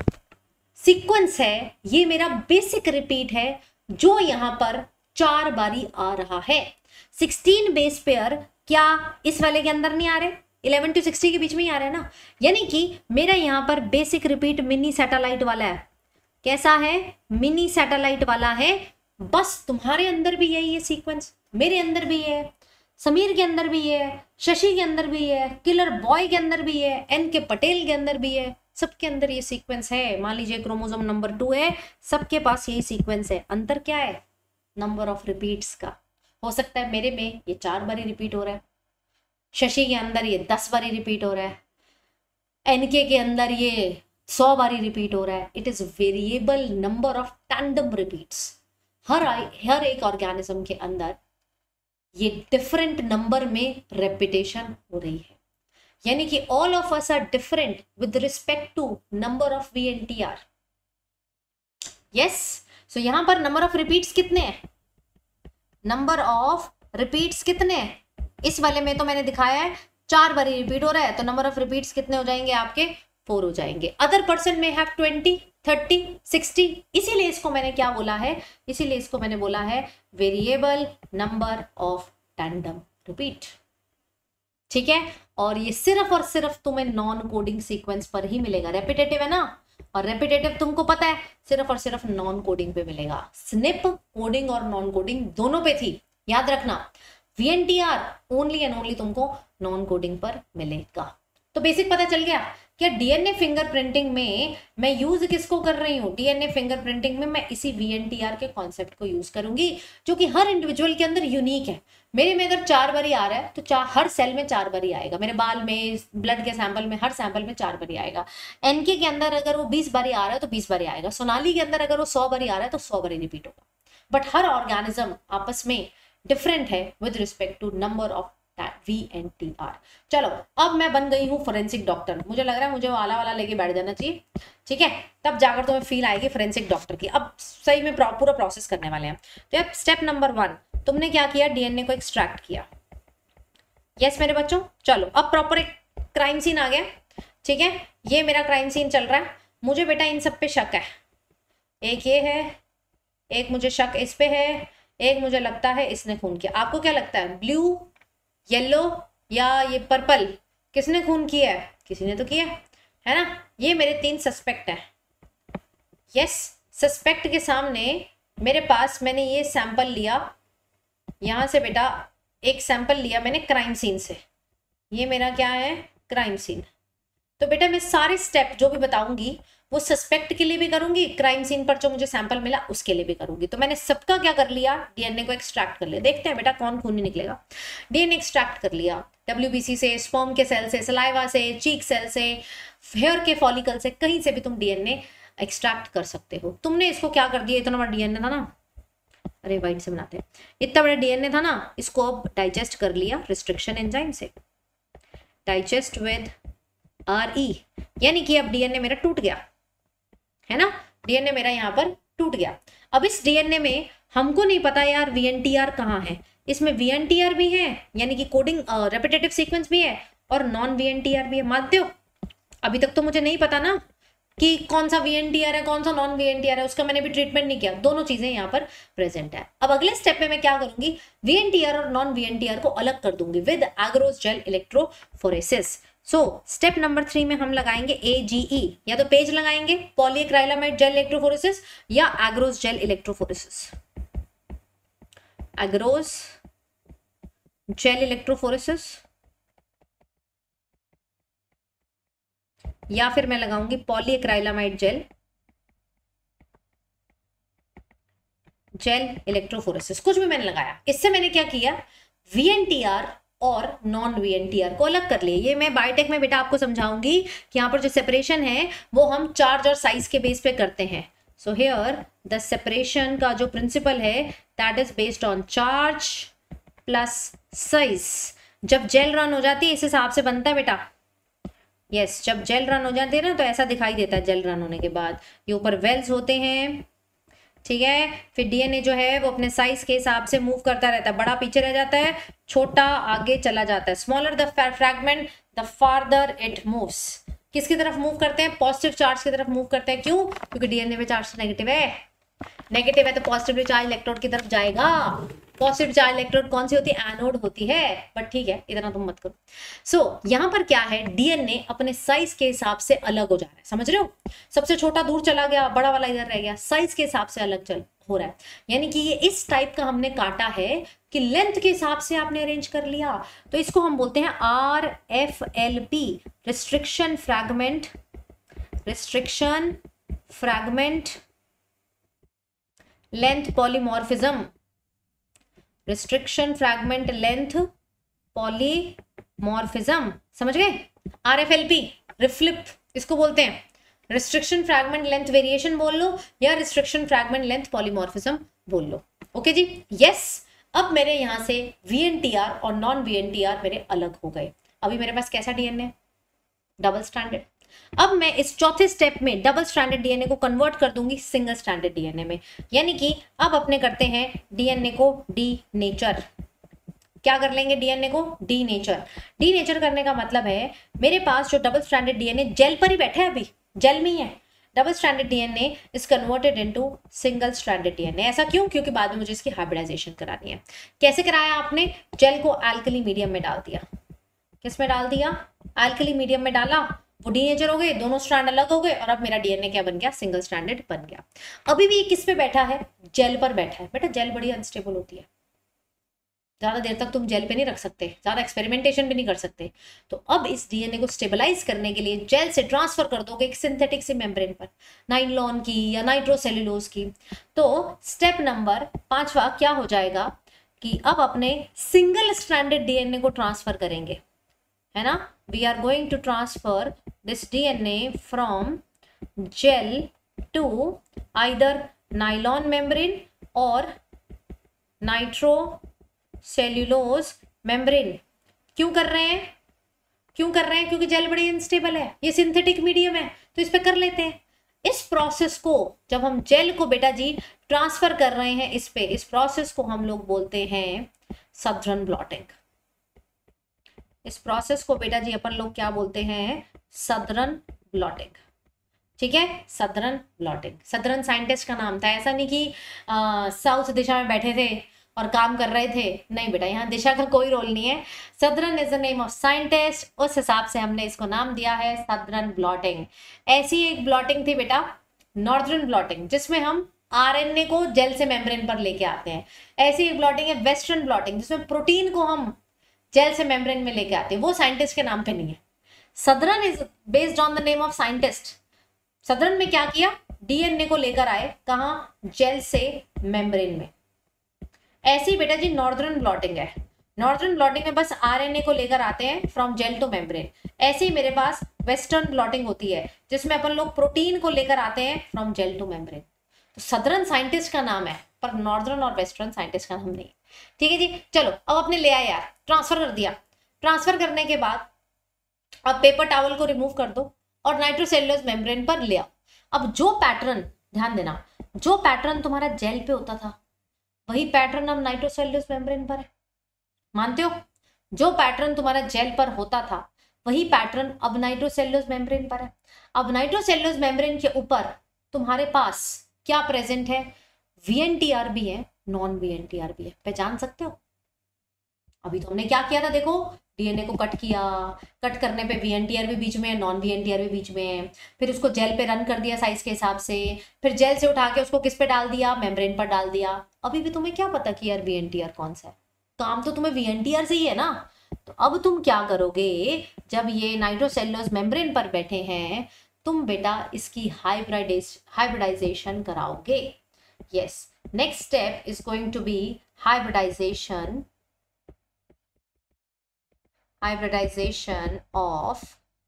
सीक्वेंस है, ये मेरा बेसिक रिपीट है जो यहाँ पर चार बारी आ रहा है। सिक्सटीन बेस पेयर क्या इस वाले के अंदर नहीं आ रहे, इलेवन टू सिक्सटी के बीच में ही आ रहे हैं ना, यानी कि मेरा यहाँ पर बेसिक रिपीट मिनी सैटेलाइट वाला है। कैसा है, मिनी सैटेलाइट वाला है। बस तुम्हारे अंदर भी यही है सीक्वेंस, मेरे अंदर भी है, समीर के अंदर भी है, शशि के अंदर भी है, किलर बॉय के अंदर भी है, एन के पटेल के अंदर भी है, सबके अंदर ये सीक्वेंस है। मान लीजिए क्रोमोसोम नंबर टू है, सबके पास यही सीक्वेंस है। अंतर क्या है, नंबर ऑफ रिपीट्स का। हो सकता है मेरे में ये चार बारी रिपीट हो रहा है, शशि के अंदर ये दस बारी रिपीट हो रहा है, एनके के अंदर ये सौ बारी रिपीट हो रहा है। It is variable number of tandem repeats. हर हर एक ऑर्गेनिज्म के अंदर ये डिफरेंट नंबर में रेपिटेशन हो रही है, यानी कि all of us are different with respect to number of V N T R. Yes, so यहां पर नंबर ऑफ रिपीट्स कितने हैं, नंबर ऑफ रिपीट्स कितने हैं, इस वाले में तो मैंने दिखाया है चार बारी रिपीट हो रहा है, तो नंबर ऑफ रिपीट्स कितने हो जाएंगे आपके, फोर हो जाएंगे। अदर पर्सन में हैव ट्वेंटी, थर्टी, सिक्सटी, इसीलिए इसको मैंने क्या बोला है, इसीलिए इसको मैंने बोला है variable number of tandem repeat. ठीक है, और ये सिर्फ और सिर्फ तुम्हें नॉन कोडिंग सीक्वेंस पर ही मिलेगा। रेपिटेटिव है ना, और रेपिटेटिव तुमको पता है सिर्फ और सिर्फ नॉन कोडिंग पे मिलेगा। स्निप कोडिंग और नॉन कोडिंग दोनों पे थी, याद रखना। V N T R only and only तुमको नॉन कोडिंग पर मिलेगा। तो बेसिक पता चल गया क्या डीएनए फिंगरप्रिंटिंग में मैं यूज किसको कर रही हूँ, डीएनए फिंगरप्रिंटिंग में मैं इसी वीएनटीआर के कॉन्सेप्ट को यूज करूंगी, जो कि हर इंडिविजुअल के अंदर यूनिक है। मेरे में अगर चार बारी आ रहा है तो चार, हर सेल में चार बारी आएगा, मेरे बाल में, ब्लड के सैंपल में, हर सैंपल में चार बारी आएगा। एनके के अंदर अगर वो बीस बारी आ रहा है तो बीस बारी आएगा, सोनाली के अंदर अगर वो सौ बारी आ रहा है तो सौ बारी रिपीट होगा। बट हर ऑर्गेनिज्म आपस में डिफरेंट है with respect to number of V N T R. चलो अब मैं बन गई हूँ फोरेंसिक डॉक्टर, मुझे लग रहा है मुझे वाला वाला लेके बैठ जाना चाहिए, ठीक है, तब जाकर तुम्हें फील आएगी फोरेंसिक डॉक्टर की। अब सही में पूरा प्रोसेस करने वाले हैं। तो यार स्टेप नंबर वन, तुमने क्या किया, डीएनए को एक्सट्रैक्ट किया। यस मेरे बच्चों, चलो अब प्रॉपर एक क्राइम सीन आ गया, ठीक है, ये मेरा क्राइम सीन चल रहा है, मुझे बेटा इन सब पे शक है। एक ये है, एक मुझे शक इस पे है, एक मुझे लगता है इसने खून किया। आपको क्या लगता है, ब्लू, येलो या ये पर्पल, किसने खून किया है, किसी ने तो किया है ना। ये मेरे तीन सस्पेक्ट हैं। यस, सस्पेक्ट के सामने मेरे पास मैंने ये सैंपल लिया, यहाँ से बेटा एक सैंपल लिया मैंने क्राइम सीन से, ये मेरा क्या है, क्राइम सीन। तो बेटा मैं सारे स्टेप जो भी बताऊंगी वो सस्पेक्ट के लिए भी करूंगी, क्राइम सीन पर जो मुझे सैंपल मिला उसके लिए भी करूंगी। तो मैंने सबका क्या कर लिया, डीएनए को एक्सट्रैक्ट कर लिया। देखते हैं बेटा कौन खून नहीं निकलेगा। डीएनए एक्सट्रैक्ट कर लिया डब्ल्यूबीसी से, स्पर्म के सेल से, सलाइवा से, चीक सेल से, हेयर के फॉलिकल से, कहीं से भी तुम डीएनए एक्सट्रैक्ट कर सकते हो। तुमने इसको क्या कर दिया, इतना बड़ा डीएनए था ना, अरे वाइट से बनाते हैं, इतना बड़ा डीएनए था ना, इसको अब डाइजेस्ट कर लिया रिस्ट्रिक्शन एंजाइम से, डाइजेस्ट विद आर ई, यानी कि अब डीएनए मेरा टूट गया है ना, डीएनए मेरा यहाँ पर टूट गया। अब इस डीएनए में हमको नहीं पता यार वीएनटीआर कहाँ है, इसमें वीएनटीआर भी है यानी कि कोडिंग रेपिटेटिव सीक्वेंस भी है और नॉन वीएनटीआर भी है, मानते हो? अभी तक तो मुझे नहीं पता ना कि कौन सा वीएनटीआर है कौन सा नॉन वीएनटीआर है, उसका मैंने भी ट्रीटमेंट नहीं किया, दोनों चीजें यहाँ पर प्रेजेंट है। अब अगले स्टेप में मैं क्या करूंगी, वीएनटीआर और नॉन वीएनटीआर को अलग कर दूंगी with agarose gel electrophoresis. So step number three में हम लगाएंगे एजीई, या तो पेज लगाएंगे पॉलीक्राइलामाइड जेल इलेक्ट्रोफोरेसिस या agarose gel electrophoresis, agarose gel electrophoresis, या फिर मैं लगाऊंगी पॉलीक्राइलामाइड जेल जेल इलेक्ट्रोफोरेसिस, कुछ भी मैंने लगाया। इससे मैंने क्या किया, वीएनटीआर और नॉन वीएनटीआर को अलग कर लिए। ये मैं बायोटेक में बेटा आपको समझाऊंगी कि यहाँ पर जो सेपरेशन है वो हम चार्ज और साइज के बेस पे करते हैं। सो हियर द सेपरेशन का जो प्रिंसिपल है that is based on charge plus size. जब जेल रन हो जाती है इस हिसाब से बनता है बेटा, यस yes, जब जेल रन हो जाती है ना तो ऐसा दिखाई देता है जेल रन होने के बाद, ये ऊपर वेल्स होते हैं, ठीक है। फिर डीएनए जो है वो अपने साइज के हिसाब से मूव करता रहता है, बड़ा पीछे रह जाता है, छोटा आगे चला जाता है। Smaller the fragment the farther it moves. किसकी तरफ मूव करते हैं, पॉजिटिव चार्ज की तरफ मूव करते हैं। क्यों, क्योंकि डीएनए में चार्ज नेगेटिव है, नेगेटिव है तो पॉजिटिव चार्ज इलेक्ट्रोड की तरफ जाएगा। पॉजिटिव चार्ज इलेक्ट्रोड कौन सी होती है, एनोड होती है, बट ठीक है इतना तुम मत करो। सो so, यहाँ पर क्या है, डीएनए अपने साइज के हिसाब से अलग हो जा रहा है, समझ रहे हो? सबसे छोटा दूर चला गया, बड़ा वाला इधर रह गया, साइज के हिसाब से अलग चल हो रहा है। यानी कि ये इस टाइप का हमने काटा है कि लेंथ के हिसाब से आपने अरेंज कर लिया, तो इसको हम बोलते हैं R F L P, restriction fragment, restriction fragment length polymorphism, restriction fragment length polymorphism, समझ गए? आरएफएलपी रिफ्लिप इसको बोलते हैं, रिस्ट्रिक्शन फ्रैगमेंट लेंथ वेरिएशन बोल लो या रिस्ट्रिक्शन फ्रैगमेंट लेंथ पॉलीमॉर्फिज्म बोल लो। ओके जी, यस। अब मेरे यहां से वीएनटीआर और नॉन वीएनटीआर मेरे अलग हो गए। अभी मेरे पास कैसा डीएनए, डबल स्ट्रैंडेड। अब मैं इस चौथे स्टेप में डबल स्ट्रैंडेड डीएनए को कन्वर्ट कर दूंगी सिंगल स्ट्रैंडेड डीएनए में, यानी कि अब अपने करते हैं डीएनए को डी नेचर। क्या कर लेंगे, डीएनए को डी नेचर। डी नेचर करने का मतलब है मेरे पास जो डबल स्ट्रैंडेड डीएनए जेल पर ही बैठे हैं, अभी जेल में ही है, double stranded DNA is converted into single stranded DNA. ऐसा क्यों, क्योंकि बाद में मुझे इसकी हाइब्रिडाइजेशन करानी है। कैसे कराया आपने, जेल को अल्कली मीडियम में डाल दिया। किस में डाल दिया, अल्कली मीडियम में डाला, वो डी नेचर हो गए, दोनों स्ट्रैंड अलग हो गए और अब मेरा डीएनए क्या बन गया, सिंगल स्ट्रैंडेड बन गया। अभी भी ये किस पे बैठा है, जेल पर बैठा है। बेटा जेल बड़ी अनस्टेबल होती है, ज्यादा देर तक तुम जेल पे नहीं रख सकते, ज्यादा एक्सपेरिमेंटेशन भी नहीं कर सकते। तो अब इस डीएनए को स्टेबलाइज करने के लिए जेल से ट्रांसफर कर दोगे एक सिंथेटिक सी मेम्ब्रेन पर, नाइलॉन की या नाइट्रोसेल्यूलोज की। तो स्टेप नंबर पांचवा क्या हो जाएगा कि अब अपने सिंगल स्ट्रैंडेड डीएनए को ट्रांसफर करेंगे, है ना। We are going to transfer this DNA from gel to either nylon membrane और नाइट्रो सेल्यूलोज मेम्ब्रेन। क्यों कर रहे हैं, क्यों कर रहे हैं, क्योंकि जेल बड़ी अनस्टेबल है, ये सिंथेटिक मीडियम है, तो इस पे कर लेते हैं। इस प्रोसेस को जब हम जेल को बेटा जी ट्रांसफर कर रहे हैं इस पे, इस प्रोसेस को हम लोग बोलते हैं सदरन ब्लॉटिंग। इस प्रोसेस को बेटा जी अपन लोग क्या बोलते हैं, सदरन ब्लॉटिंग, ठीक है, सदरन ब्लॉटिंग। सदरन साइंटिस्ट का नाम था, ऐसा नहीं कि साउथ दिशा में बैठे थे और काम कर रहे थे, नहीं बेटा, यहाँ दिशा का कोई रोल नहीं है। Southern is the name of scientist, उस हिसाब से हमने इसको नाम दिया है सदरन ब्लॉटिंग। ऐसी एक ब्लॉटिंग थी बेटा नॉर्दर्न ब्लॉटिंग, जिसमें हम आरएनए को जेल से मेम्ब्रेन पर लेके आते हैं। ऐसी एक ब्लॉटिंग है वेस्टर्न ब्लॉटिंग, जिसमें प्रोटीन को हम जेल से मेम्ब्रेन में लेके आती है, वो साइंटिस्ट के नाम पे नहीं है। Southern is based on the name of scientist. Southern में क्या किया, डीएनए को लेकर आए, कहाँ, जेल से मेम्ब्रेन में। ऐसी बेटा जी नॉर्दर्न ब्लॉटिंग है, नॉर्दर्न ब्लॉटिंग में बस आरएनए को लेकर आते हैं फ्रॉम जेल टू मेम्ब्रेन। ऐसे ही मेरे पास वेस्टर्न ब्लॉटिंग होती है जिसमें अपन लोग प्रोटीन को लेकर आते हैं फ्रॉम जेल टू मेम्ब्रेन। तो सदर्न साइंटिस्ट का नाम है पर नॉर्दर्न और वेस्टर्न साइंटिस्ट का नाम नहीं। ठीक है जी, चलो अब अपने ले आए यार, ट्रांसफर कर दिया। ट्रांसफर करने के बाद अब पेपर टॉवल को रिमूव कर दो और नाइट्रोसेल्युलोज मेम्ब्रेन पर ले आओ। अब जो पैटर्न, ध्यान देना, जो पैटर्न तुम्हारा जेल पे होता था वही पैटर्न अब नाइट्रोसेल्युलोज मेम्ब्रेन पर है। मानते हो? जो पैटर्न तुम्हारा जेल पर होता था वही पैटर्न अब नाइट्रोसेल्युलोज मेम्ब्रेन पर है। अब नाइट्रोसेल्युलोज मेम्ब्रेन के ऊपर तुम्हारे पास क्या प्रेजेंट है, वीएनटीआर भी है, नॉन वीएनटीआर भी है। पहचान सकते हो? अभी तो हमने क्या किया था, देखो डीएनए को कट किया, कट करने पे वीएनटीआर भी बीच में है, नॉन वीएनटीआर भी बीच में है, फिर उसको जेल पे रन कर दिया साइज के हिसाब से, फिर जेल से उठा के उसको किस पे डाल दिया, मेम्ब्रेन पर डाल दिया। अभी भी तुम्हें क्या पता कि यार वीएनटीआर कौन सा है, काम तो तुम्हें वीएनटीआर से ही है ना। तो अब तुम क्या करोगे, जब ये नाइट्रोसेल्युलोज मेम्ब्रेन पर बैठे हैं तुम बेटा इसकी हाइब्रिडाइजेशन कराओगे। Yes, next step is going to be hybridization hybridization of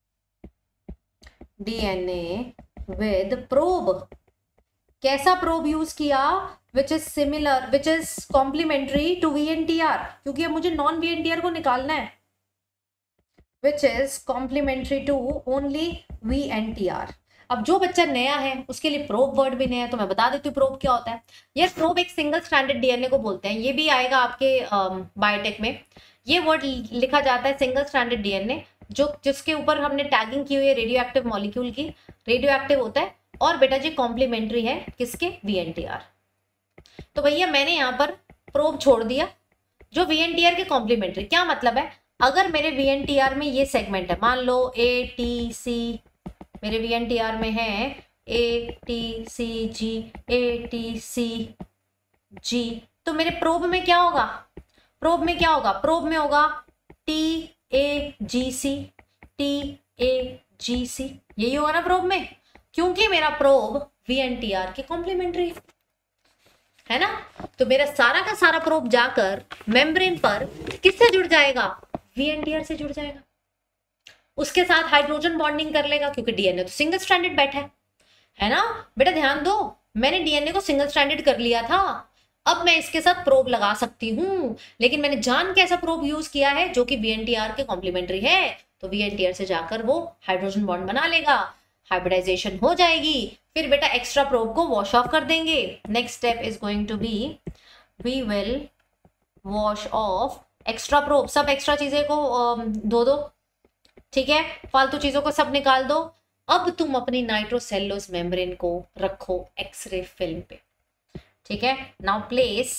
DNA with probe। कैसा प्रोब यूज किया, which is similar, which is complementary to VNTR, क्योंकि अब मुझे नॉन वीएनटीआर को निकालना है, which is complementary to only VNTR. अब जो बच्चा नया है उसके लिए प्रोब वर्ड भी नया है, तो मैं बता देती हूँ प्रोब क्या होता है। ये प्रोब एक सिंगल स्ट्रैंडेड डीएनए को बोलते हैं, ये भी आएगा आपके बायोटेक में। ये वर्ड लिखा जाता है सिंगल स्ट्रैंडेड डीएनए, जो जिसके ऊपर हमने टैगिंग की हुई है रेडियो एक्टिव मॉलिक्यूल की, रेडियो एक्टिव होता है, और बेटा जी कॉम्प्लीमेंट्री है किसके, वीएनटीआर। तो भैया मैंने यहाँ पर प्रोब छोड़ दिया जो वीएनटीआर के कॉम्प्लीमेंट्री। क्या मतलब है, अगर मेरे वीएनटीआर में ये सेगमेंट है, मान लो ए टी सी, मेरे वीएनटीआर में है A T C ji, A T C जी, तो मेरे प्रोब में क्या होगा, प्रोब में क्या होगा, प्रोब में होगा T A ji C, T A जी सी, यही होगा ना प्रोब में, क्योंकि मेरा प्रोब वीएनटीआर के कॉम्प्लीमेंट्री है ना। तो मेरा सारा का सारा प्रोब जाकर मेम्ब्रेन पर किससे जुड़ जाएगा, वीएनटीआर से जुड़ जाएगा, उसके साथ हाइड्रोजन बॉन्डिंग कर लेगा, क्योंकि डीएनए तो सिंगल स्ट्रैंडेड बैठा है, है ना। बेटा ध्यान दो, मैंने डीएनए को सिंगल स्ट्रैंडेड कर लिया था, अब मैं इसके साथ प्रोब लगा सकती हूं, लेकिन मैंने जान के ऐसा प्रोब यूज किया है जो कि वीएनटीआर के कॉम्प्लीमेंट्री है, तो वीएनटीआर से जाकर वो हाइड्रोजन बॉन्ड बना लेगा, हाइब्रिडाइजेशन हो जाएगी, फिर बेटा एक्स्ट्रा प्रोब को वॉश ऑफ कर देंगे। Next step is going to be we will wash off extra probe, सब एक्स्ट्रा चीजें को धो दो, ठीक है, फालतू चीजों को सब निकाल दो। अब तुम अपनी नाइट्रोसेल्युलोज मेम्ब्रेन को रखो एक्सरे फिल्म पे, ठीक है। Now place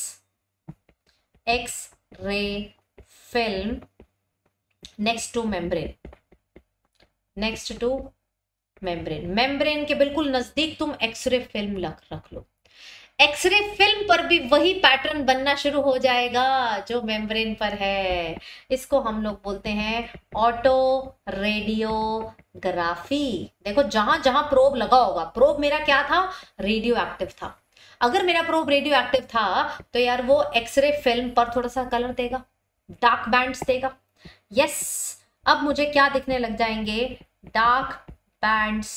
X ray film next to membrane, next to membrane, membrane के बिल्कुल नजदीक तुम एक्सरे फिल्म रख रख लो। एक्सरे फिल्म पर भी वही पैटर्न बनना शुरू हो जाएगा जो मेम्ब्रेन पर है, इसको हम लोग बोलते हैं ऑटो रेडियोग्राफी। देखो जहां जहां प्रोब लगा होगा, प्रोब मेरा क्या था, रेडियो एक्टिव था, अगर मेरा प्रोब रेडियो एक्टिव था तो यार वो एक्सरे फिल्म पर थोड़ा सा कलर देगा, डार्क बैंड्स देगा। यस, अब मुझे क्या दिखने लग जाएंगे, dark bands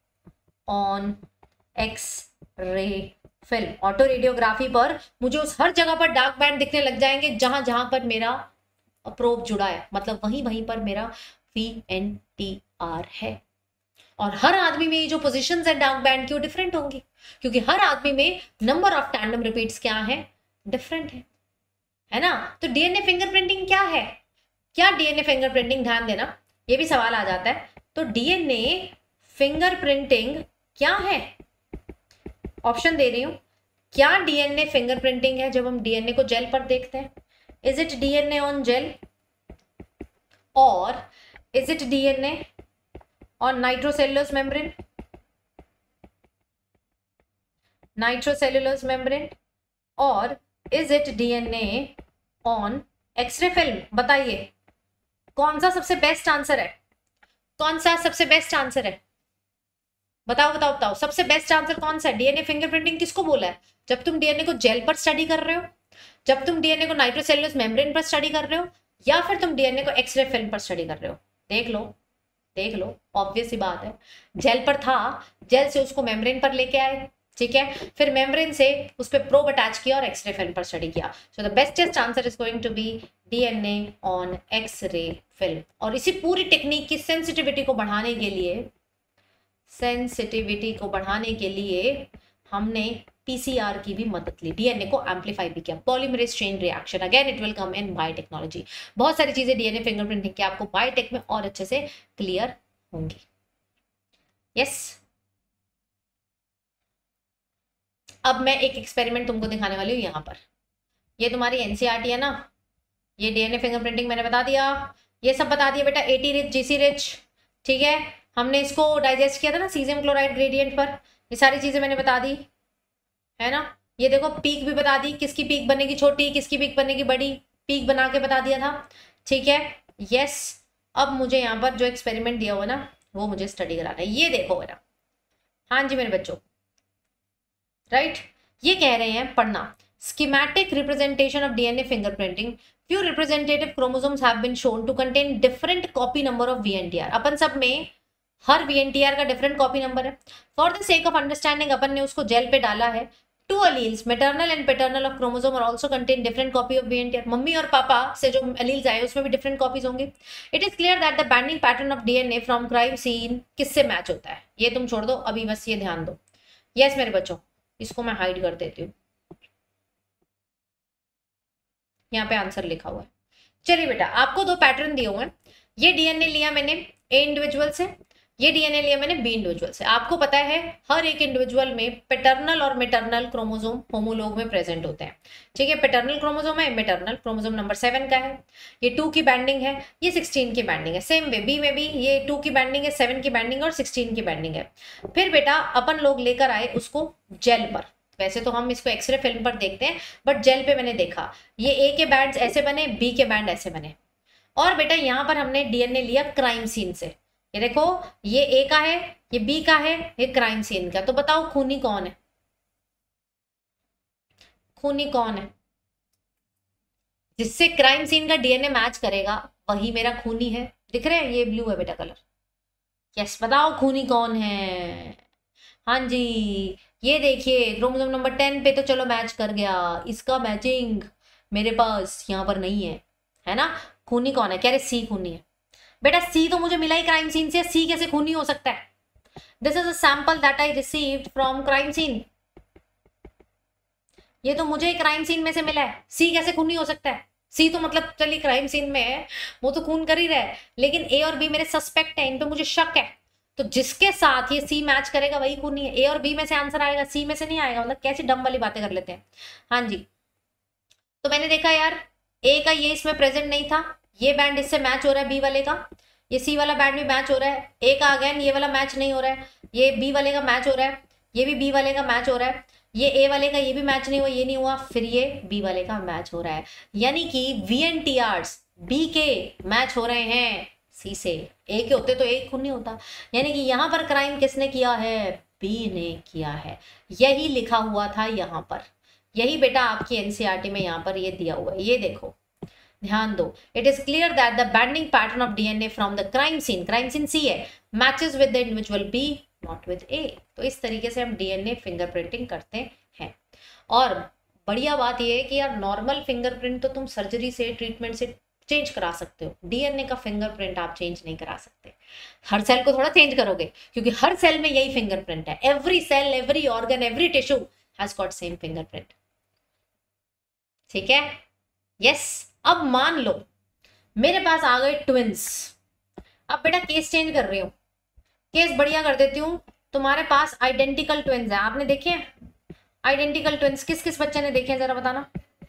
on X ray film. Auto radiography पर मुझे उस हर जगह पर डार्क बैंड दिखने लग जाएंगे जहां जहां पर मेरा प्रोब जुड़ा है, मतलब वहीं वहीं पर मेरा वीएनटीआर है। और हर आदमी में ये जो पोजीशंस है डार्क बैंड की वो डिफरेंट होंगी, क्योंकि हर आदमी में नंबर ऑफ टैंडम रिपीट्स क्या है, डिफरेंट है, है ना। तो डीएनए फिंगरप्रिंटिंग क्या है, क्या डीएनए फिंगरप्रिंटिंग, ध्यान देना ये भी सवाल आ जाता है। तो डीएनए फिंगरप्रिंटिंग क्या है, ऑप्शन दे रही हूं, क्या डीएनए फिंगरप्रिंटिंग है जब हम डीएनए को जेल पर देखते हैं, is it DNA on gel और is it DNA on nitrocellulose membrane, nitrocellulose membrane, और is it DNA on X ray film, बताइए कौन सा सबसे बेस्ट आंसर है? कौन सा सबसे बेस्ट आंसर है? बताओ बताओ बताओ, सबसे बेस्ट आंसर कौन सा है? डीएनए फिंगरप्रिंटिंग किसको बोला है? जब तुम डीएनए को जेल पर स्टडी कर रहे हो, जब तुम डीएनए को नाइट्रोसेल्युलोज मेम्ब्रेन पर स्टडी कर रहे हो, या फिर तुम डीएनए को एक्सरे फिल्म पर स्टडी कर रहे हो? देख लो देख लो, ऑब्वियस ही बात है, जेल पर था, जेल से उसको मेम्ब्रेन पर लेके आए, ठीक है, फिर मेम्ब्रेन से उस पर प्रोब अटैच किया और एक्सरे फिल्म पर स्टडी किया। So the bestest answer is going to be DNA on X ray film. और इसी पूरी टेक्निक की सेंसिटिविटी को बढ़ाने के लिए सेंसिटिविटी को बढ़ाने के लिए हमने पीसीआर की भी मदद ली, डीएनए को एम्पलीफाई भी किया, polymerase chain reaction, again it will come in biotechnology. बहुत सारी चीजें डीएनए फिंगरप्रिंटिंग की आपको बायोटेक में और अच्छे से क्लियर होंगी। Yes yes. अब मैं एक एक्सपेरिमेंट तुमको दिखाने वाली हूँ यहाँ पर। ये तुम्हारी एनसीईआरटी है ना, ये डीएनए फिंगरप्रिंटिंग मैंने बता दिया, ये सब बता दिया बेटा, एटी रिच जीसी रिच, ठीक है, हमने इसको डाइजेस्ट किया था ना सीजियम क्लोराइड ग्रेडियंट पर, ये सारी चीजें मैंने बता दी है ना। ये देखो पीक भी बता दी, किसकी पीक बनेगी छोटी, किसकी पीक बनेगी बड़ी, पीक बना के बता दिया था, ठीक है। यस, अब मुझे यहाँ पर जो एक्सपेरिमेंट दिया हुआ ना वो मुझे स्टडी कराना है। ये देखो बेटा, हाँ जी मेरे बच्चों, राइट right? ये कह रहे हैं पढ़ना, schematic representation of D N A fingerprinting, few representative chromosomes have been shown to contain different copy number of V N T R। अपन सब में हर V N T R का डिफरेंट कॉपी नंबर है। For the sake of understanding अपन ने उसको gel पे डाला है। Two alleles maternal and paternal of chromosome are also contain different copy of V N T R। मम्मी और पापा से जो अलील्स आए उसमें भी डिफरेंट कॉपीज होंगे। It is clear that the binding pattern of DNA from crime scene किससे मैच होता है, ये तुम छोड़ दो अभी, बस ये ध्यान दो। यस yes, मेरे बच्चों, इसको मैं हाइड कर देती हूँ, यहाँ पे आंसर लिखा हुआ है। चलिए बेटा, आपको दो पैटर्न दिए हुए हैं, ये डीएनए लिया मैंने ए इंडिविजुअल से, ये डीएनए लिया मैंने बी इंडिविजुअल से। आपको पता है हर एक इंडिविजुअल में पैटर्नल और मेटरनल क्रोमोसोम होमोलोग में प्रेजेंट होते हैं, ठीक है। पैटर्नल क्रोमोसोम है, मेटरनल क्रोमोसोम नंबर सेवन का है, ये टू की बैंडिंग है, ये सिक्सटीन की बैंडिंग है। सेम वे बी में भी ये टू की बैंडिंग है, सेवन की बैंडिंग और सिक्सटीन की बैंडिंग है। फिर बेटा अपन लोग लेकर आए उसको जेल पर, वैसे तो हम इसको एक्सरे फिल्म पर देखते हैं बट जेल पे मैंने देखा, ये ए के बैंड ऐसे बने, बी के बैंड ऐसे बने। और बेटा यहाँ पर हमने डीएनए लिया क्राइम सीन से, ये देखो ये ए का है, ये बी का है, ये क्राइम सीन का। तो बताओ खूनी कौन है, खूनी कौन है? जिससे क्राइम सीन का डीएनए मैच करेगा वही मेरा खूनी है। दिख रहे हैं, ये ब्लू है बेटा कलर। यस, बताओ खूनी कौन है? हाँ जी, ये देखिए क्रोमोसोम नंबर टेन पे तो चलो मैच कर गया, इसका मैचिंग मेरे पास यहाँ पर नहीं है, है ना। खूनी कौन है? कह रहे सी खूनी है। बेटा सी तो मुझे मिला ही क्राइम सीन से, सी कैसे खूनी हो सकता है? This is a sample that I received from crime scene, ये तो मुझे क्राइम सीन में से मिला है, सी कैसे खूनी हो सकता है? सी तो मतलब चलिए क्राइम सीन में है, वो तो खून कर ही रहा है, लेकिन ए और बी मेरे सस्पेक्ट है, इन पे मुझे शक है, तो जिसके साथ ये सी मैच करेगा वही खूनी है। ए और बी में से आंसर आएगा, सी में से नहीं आएगा। मतलब कैसी डम वाली बातें कर लेते हैं। हाँ जी, तो मैंने देखा यार ए का ये इसमें प्रेजेंट नहीं था, ये बैंड इससे मैच हो रहा है बी वाले का, ये सी वाला बैंड भी मैच हो रहा है। ए का अगेन ये वाला मैच नहीं हो रहा है, ये बी वाले का मैच हो रहा है, ये भी बी वाले का मैच हो रहा है, ये ए वाले का ये भी मैच नहीं हुआ, ये नहीं हुआ, फिर ये बी वाले का मैच हो रहा है। यानी कि V N T Rs B के मैच हो रहे हैं सी से। ए के होते तो एक खून नहीं होता। यानी कि यहाँ पर क्राइम किसने किया है? बी ने किया है। यही लिखा हुआ था यहाँ पर, यही बेटा आपकी एनसीईआरटी में यहाँ पर ये दिया हुआ है। ये देखो ध्यान दो, it is clear that the binding pattern of DNA from the crime scene, crime scene C है, matches with the individual B not with A. तो इस तरीके से हम डीएनए फिंगरप्रिंटिंग करते हैं। और बढ़िया बात यह है कि यार नॉर्मल फिंगरप्रिंट तो तुम सर्जरी से, ट्रीटमेंट से चेंज करा सकते हो, डीएनए का फिंगरप्रिंट आप चेंज नहीं करा सकते। हर सेल को थोड़ा चेंज करोगे, क्योंकि हर सेल में यही फिंगरप्रिंट है। Every cell, every organ, every tissue has got same fingerprint, ठीक है। यस, अब मान लो मेरे पास आ गए ट्विंस। अब बेटा केस चेंज कर रही हूँ, केस बढ़िया कर देती हूँ। तुम्हारे पास आइडेंटिकल ट्विंस है, आपने देखे हैं आइडेंटिकल ट्विंस? किस किस बच्चे ने देखे हैं जरा बताना।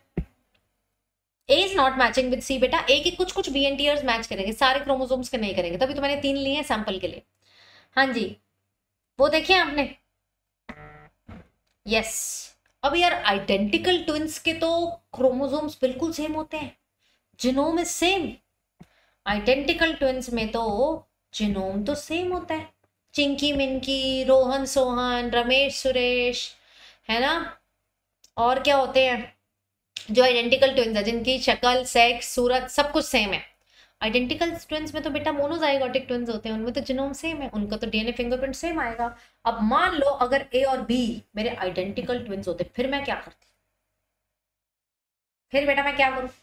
A is not matching with C बेटा, ए की कुछ कुछ बीएनटीआर्स मैच करेंगे, सारे क्रोमोसोम्स के नहीं करेंगे, तभी तो मैंने तीन लिए हैं सैंपल के लिए। हाँ जी, वो देखे आपने? यस। अब यार आइडेंटिकल ट्विंस के तो क्रोमोसोम्स बिल्कुल सेम होते हैं, genome is same, identical twins में तो जीनोम तो सेम होता है, चिंकी मिंकी, रोहन सोहन, रमेश सुरेश, है ना। और क्या होते हैं जो आइडेंटिकल ट्विंस है, जिनकी शक्ल, सेक्स, सूरत सब कुछ सेम है। आइडेंटिकल ट्विंस में तो बेटा मोनोजाइगोटिक ट्विंस होते हैं, उनमें तो जीनोम सेम है, उनका तो डीएनए फिंगरप्रिंट सेम आएगा। अब मान लो अगर ए और बी मेरे आइडेंटिकल ट्विंस होते, फिर मैं क्या करती, फिर बेटा मैं क्या करूं?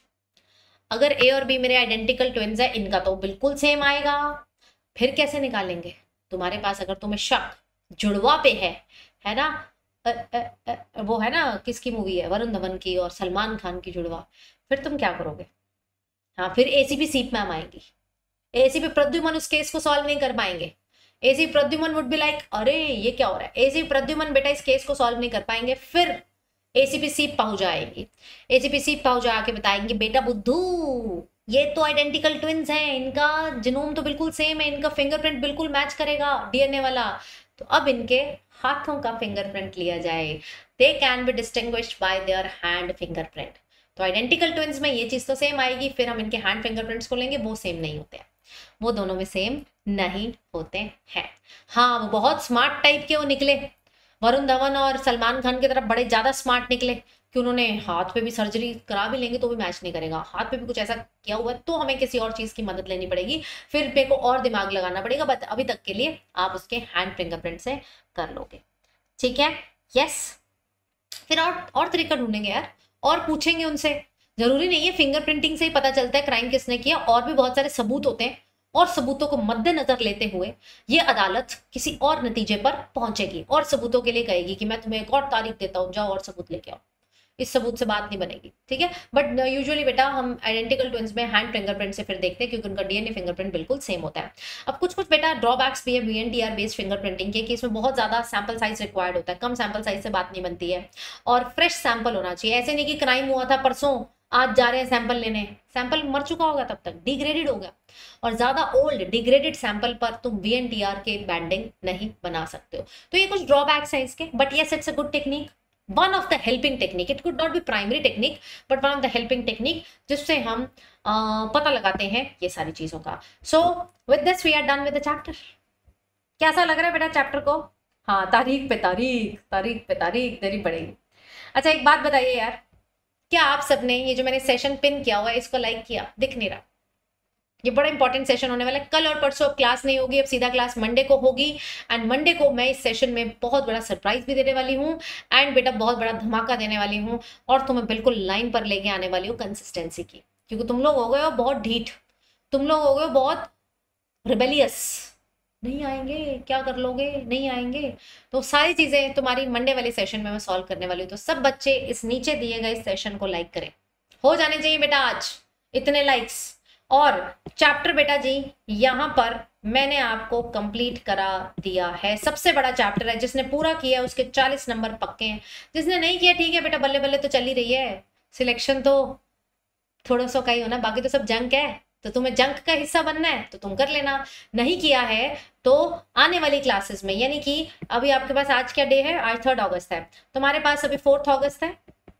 अगर ए और बी मेरे आइडेंटिकल ट्विंस है, इनका तो बिल्कुल सेम आएगा, फिर कैसे निकालेंगे? तुम्हारे पास अगर तुम्हें शक जुड़वा पे है है ना, अ, अ, अ, वो है ना, किसकी मूवी है, वरुण धवन की और सलमान खान की जुड़वा, फिर तुम क्या करोगे? हाँ, फिर एसीपी सीप मैम आएंगी, एसीपी प्रद्युमन उस केस को सॉल्व नहीं कर पाएंगे। ACP Pradyuman would be like अरे ये क्या हो रहा है, एसीपी प्रद्युमन बेटा इस केस को सॉल्व नहीं कर पाएंगे, फिर एसीपी सीप पहुंच जाएगी, एसीपी सीप पहुंच जाके बताएंगे बेटा बुद्धू ये तो आइडेंटिकल ट्विंस हैं, इनका जीनोम तो बिल्कुल सेम है, इनका फिंगरप्रिंट बिल्कुल मैच करेगा डीएनए वाला, तो अब इनके हाथों का फिंगरप्रिंट लिया जाए, they can be distinguished by their hand fingerprint. तो आइडेंटिकल ट्विंस में ये चीज तो सेम आएगी, फिर हम इनके हैंड फिंगरप्रिंट्स को लेंगे, वो सेम नहीं होते हैं, वो दोनों में सेम नहीं होते हैं। हाँ, वो बहुत स्मार्ट टाइप के वो निकले, वरुण धवन और सलमान खान की तरफ बड़े ज्यादा स्मार्ट निकले कि उन्होंने हाथ पे भी सर्जरी करा भी लेंगे तो भी मैच नहीं करेगा, हाथ पे भी कुछ ऐसा किया हुआ है तो हमें किसी और चीज की मदद लेनी पड़ेगी, फिर मेरे को और दिमाग लगाना पड़ेगा, बट अभी तक के लिए आप उसके हैंड फिंगरप्रिंट से कर लोगे, ठीक है। यस, फिर और और तरीका ढूंढेंगे यार, और पूछेंगे उनसे, जरूरी नहीं है फिंगरप्रिंटिंग से ही पता चलता है क्राइम किसने किया, और भी बहुत सारे सबूत होते हैं, और सबूतों को मद्देनजर लेते हुए ये अदालत किसी और नतीजे पर पहुंचेगी और सबूतों के लिए कहेगी कि मैं तुम्हें एक और तारीख देता हूं, जाओ और सबूत लेके आओ, इस सबूत से बात नहीं बनेगी, ठीक है। बट यूजुअली बेटा हम आइडेंटिकल ट्विंस में हैंड फिंगरप्रिंट से फिर देखते हैं क्योंकि उनका डीएनए फिंगरप्रिंट बिल्कुल सेम होता है। अब कुछ कुछ बेटा ड्रॉबैक्स भी है वीएनटीआर बेस्ड फिंगरप्रिंटिंग के, कि इसमें बहुत ज्यादा सैंपल साइज रिक्वायर्ड होता है, कम सैंपल साइज से बात नहीं बनती है, और फ्रेश सैंपल होना चाहिए, ऐसे नहीं कि क्राइम हुआ था परसों आज जा रहे हैं सैंपल लेने, सैंपल मर चुका होगा तब तक, डिग्रेडेड हो गया, और ज्यादा ओल्ड डिग्रेडेड सैंपल पर तुम वीएनटीआर के बैंडिंग नहीं बना सकते हो, तो ये कुछ ड्रॉबैक्स हैं इसके, but yes it's a good technique, one of the helping technique, it could not be primary technique but one of the helping technique, जिससे हम uh, पता लगाते हैं ये सारी चीजों का। So with this we are done with the chapter. कैसा लग रहा है बेटा चैप्टर को? हाँ, तारीख पे तारीख, तारीख पे तारीख देनी पड़ेगी। अच्छा एक बात बताइए यार, क्या आप सबने ये जो मैंने सेशन पिन किया हुआ है इसको लाइक किया? दिख नहीं रहा, ये बड़ा इंपॉर्टेंट सेशन होने वाला है, कल और परसों अब क्लास नहीं होगी, अब सीधा क्लास मंडे को होगी, एंड मंडे को मैं इस सेशन में बहुत बड़ा सरप्राइज भी देने वाली हूँ, एंड बेटा बहुत बड़ा धमाका देने वाली हूँ, और तुम्हें बिल्कुल लाइन पर लेके आने वाली हूँ कंसिस्टेंसी की, क्योंकि तुम लोग हो गए हो बहुत ढीठ, तुम लोग हो गए हो बहुत रिबेलियस, नहीं आएंगे क्या कर लोगे, नहीं आएंगे, तो सारी चीजें तुम्हारी मंडे वाले सेशन में मैं सॉल्व करने वाली हूँ। तो सब बच्चे इस नीचे दिए गए सेशन को लाइक करें, हो जाने चाहिए बेटा आज इतने लाइक्स। और चैप्टर बेटा जी यहाँ पर मैंने आपको कंप्लीट करा दिया है, सबसे बड़ा चैप्टर है, जिसने पूरा किया उसके चालीस नंबर पक्के हैं, जिसने नहीं किया ठीक है बेटा, बल्ले बल्ले तो चल ही रही है, सिलेक्शन तो थोड़ा सा का ही होना, बाकी तो सब जंक है, तो तुम्हें जंक का हिस्सा बनना है तो तुम कर लेना, नहीं किया है तो आने वाली क्लासेस में, यानी कि अभी आपके पास आज क्या डे है, आज थर्ड अगस्त है, तुम्हारे पास अभी फोर्थ अगस्त है,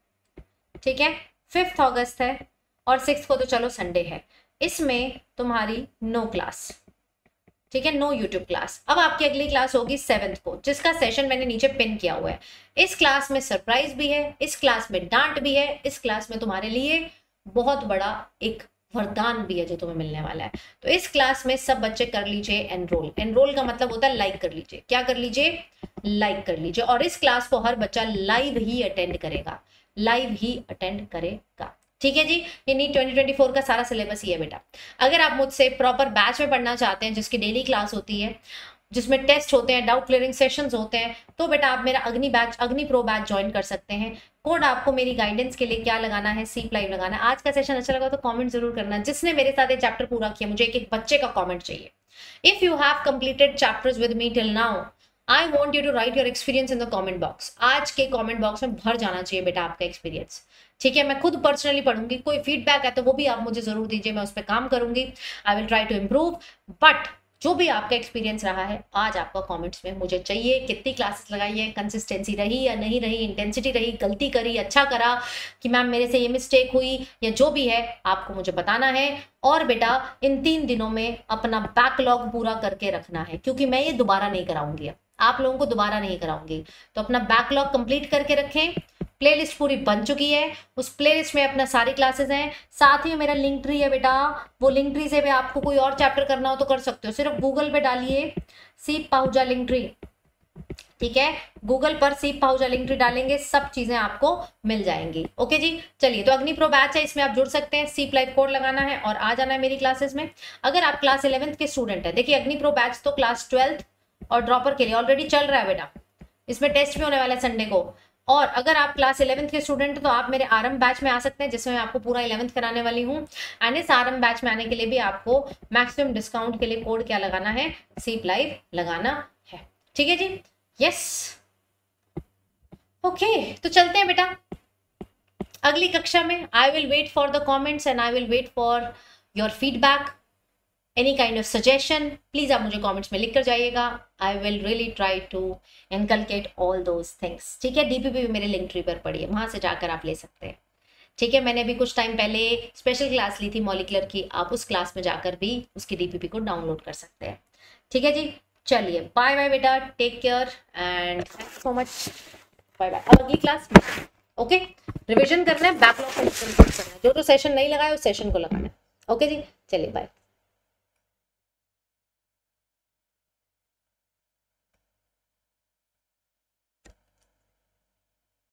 ठीक है, फिफ्थ अगस्त है, और सिक्स को तो चलो संडे है, इसमें तुम्हारी नो क्लास, ठीक है, नो यूट्यूब क्लास। अब आपकी अगली क्लास होगी सेवेंथ को, जिसका सेशन मैंने नीचे पिन किया हुआ है। इस क्लास में सरप्राइज भी है, इस क्लास में डांट भी है, इस क्लास में तुम्हारे लिए बहुत बड़ा एक वरदान भी है जो तुम्हें मिलने वाला है। तो इस क्लास में सब बच्चे कर लीजिए एनरोल, एनरोल का मतलब होता है लाइक कर लीजिए, क्या कर लीजिए, लाइक कर लीजिए, और इस क्लास को हर बच्चा लाइव ही अटेंड करेगा, लाइव ही अटेंड करेगा, ठीक है जी। ये नीट ट्वेंटी ट्वेंटी फोर का सारा सिलेबस ही है बेटा। अगर आप मुझसे प्रॉपर बैच में पढ़ना चाहते हैं जिसकी डेली क्लास होती है, जिसमें टेस्ट होते हैं, डाउट क्लियरिंग सेशंस होते हैं, तो बेटा आप मेरा अग्नि बैच, अग्नि प्रो बैच ज्वाइन कर सकते हैं। कोड आपको मेरी गाइडेंस के लिए क्या लगाना है, सी लाइव लगाना है। आज का सेशन अच्छा लगा तो कमेंट जरूर करना, जिसने मेरे साथ ये चैप्टर पूरा किया, मुझे एक एक बच्चे का कमेंट चाहिए। If you have completed chapters with me till now, I want you to write your experience in the comment box. आज के कॉमेंट बॉक्स में भर जाना चाहिए बेटा आपका एक्सपीरियंस, ठीक है। मैं खुद पर्सनली पढ़ूंगी, कोई फीडबैक है तो वो भी आप मुझे जरूर दीजिए, मैं उस पर काम करूंगी, I will try to improve. But जो भी आपका एक्सपीरियंस रहा है आज आपका कमेंट्स में मुझे चाहिए। कितनी क्लासेस लगाई है, कंसिस्टेंसी रही या नहीं रही, इंटेंसिटी रही, गलती करी, अच्छा करा कि मैम मेरे से ये मिस्टेक हुई, या जो भी है आपको मुझे बताना है। और बेटा इन तीन दिनों में अपना बैकलॉग पूरा करके रखना है, क्योंकि मैं ये दोबारा नहीं कराऊंगी, आप लोगों को दोबारा नहीं कराऊंगी। तो अपना बैकलॉग कंप्लीट करके रखें। प्लेलिस्ट पूरी बन चुकी है, उस प्लेलिस्ट में अपना सारी क्लासेस हैं, साथ ही मेरा लिंक ट्री है बेटा। वो लिंक ट्री से भी आपको कोई और चैप्टर करना हो तो कर सकते हो, सिर्फ गूगल पे डालिए सीप पाहुजा लिंक ट्री, ठीक है, गूगल पर सीप पाहुजा लिंक ट्री डालेंगे, सब चीजें आपको मिल जाएंगी। ओके जी, चलिए तो अग्नि प्रो बैच है, इसमें आप जुड़ सकते हैं, सीप लाइव कोड लगाना है और आ जाना है मेरी क्लासेस में। अगर आप क्लास इलेवेंथ के स्टूडेंट है, देखिए अग्नि प्रो बैच तो क्लास ट्वेल्थ और ड्रॉपर के लिए ऑलरेडी चल रहा है बेटा, इसमें टेस्ट भी होने वाला है संडे को। और अगर आप क्लास इलेवेंथ के स्टूडेंट तो आप मेरे आरएम बैच में आ सकते हैं, जिसमें मैं आपको पूरा इलेवेंथ कराने वाली हूँ। एंड इस आरएम बैच में आने के लिए भी आपको मैक्सिमम डिस्काउंट के लिए कोड क्या लगाना है, सीप लाइव लगाना है, ठीक है जी। यस ओके, तो चलते हैं बेटा अगली कक्षा में। I will wait for the comments and I will wait for your feedback, any kind of suggestion, please आप मुझे कमेंट्स में लिख कर जाइएगा। I will really try to inculcate all those things, ठीक है। डीपीपी भी मेरे लिंक ट्री पर पड़ी है, वहां से जाकर आप ले सकते हैं, ठीक है। मैंने अभी कुछ टाइम पहले स्पेशल क्लास ली थी मॉलिक्यूलर की, आप उस क्लास में जाकर भी उसकी डीपीपी को डाउनलोड कर सकते हैं, ठीक है जी। चलिए बाय बाय बेटा, take care and thank you so much, bye bye. अब अगली क्लास ओके, रिविजन करना है, बैकलॉग कंप्लीट करना है, जो जो सेशन नहीं लगाया उस सेशन को लगाना है, ओके जी। चलिए बाय।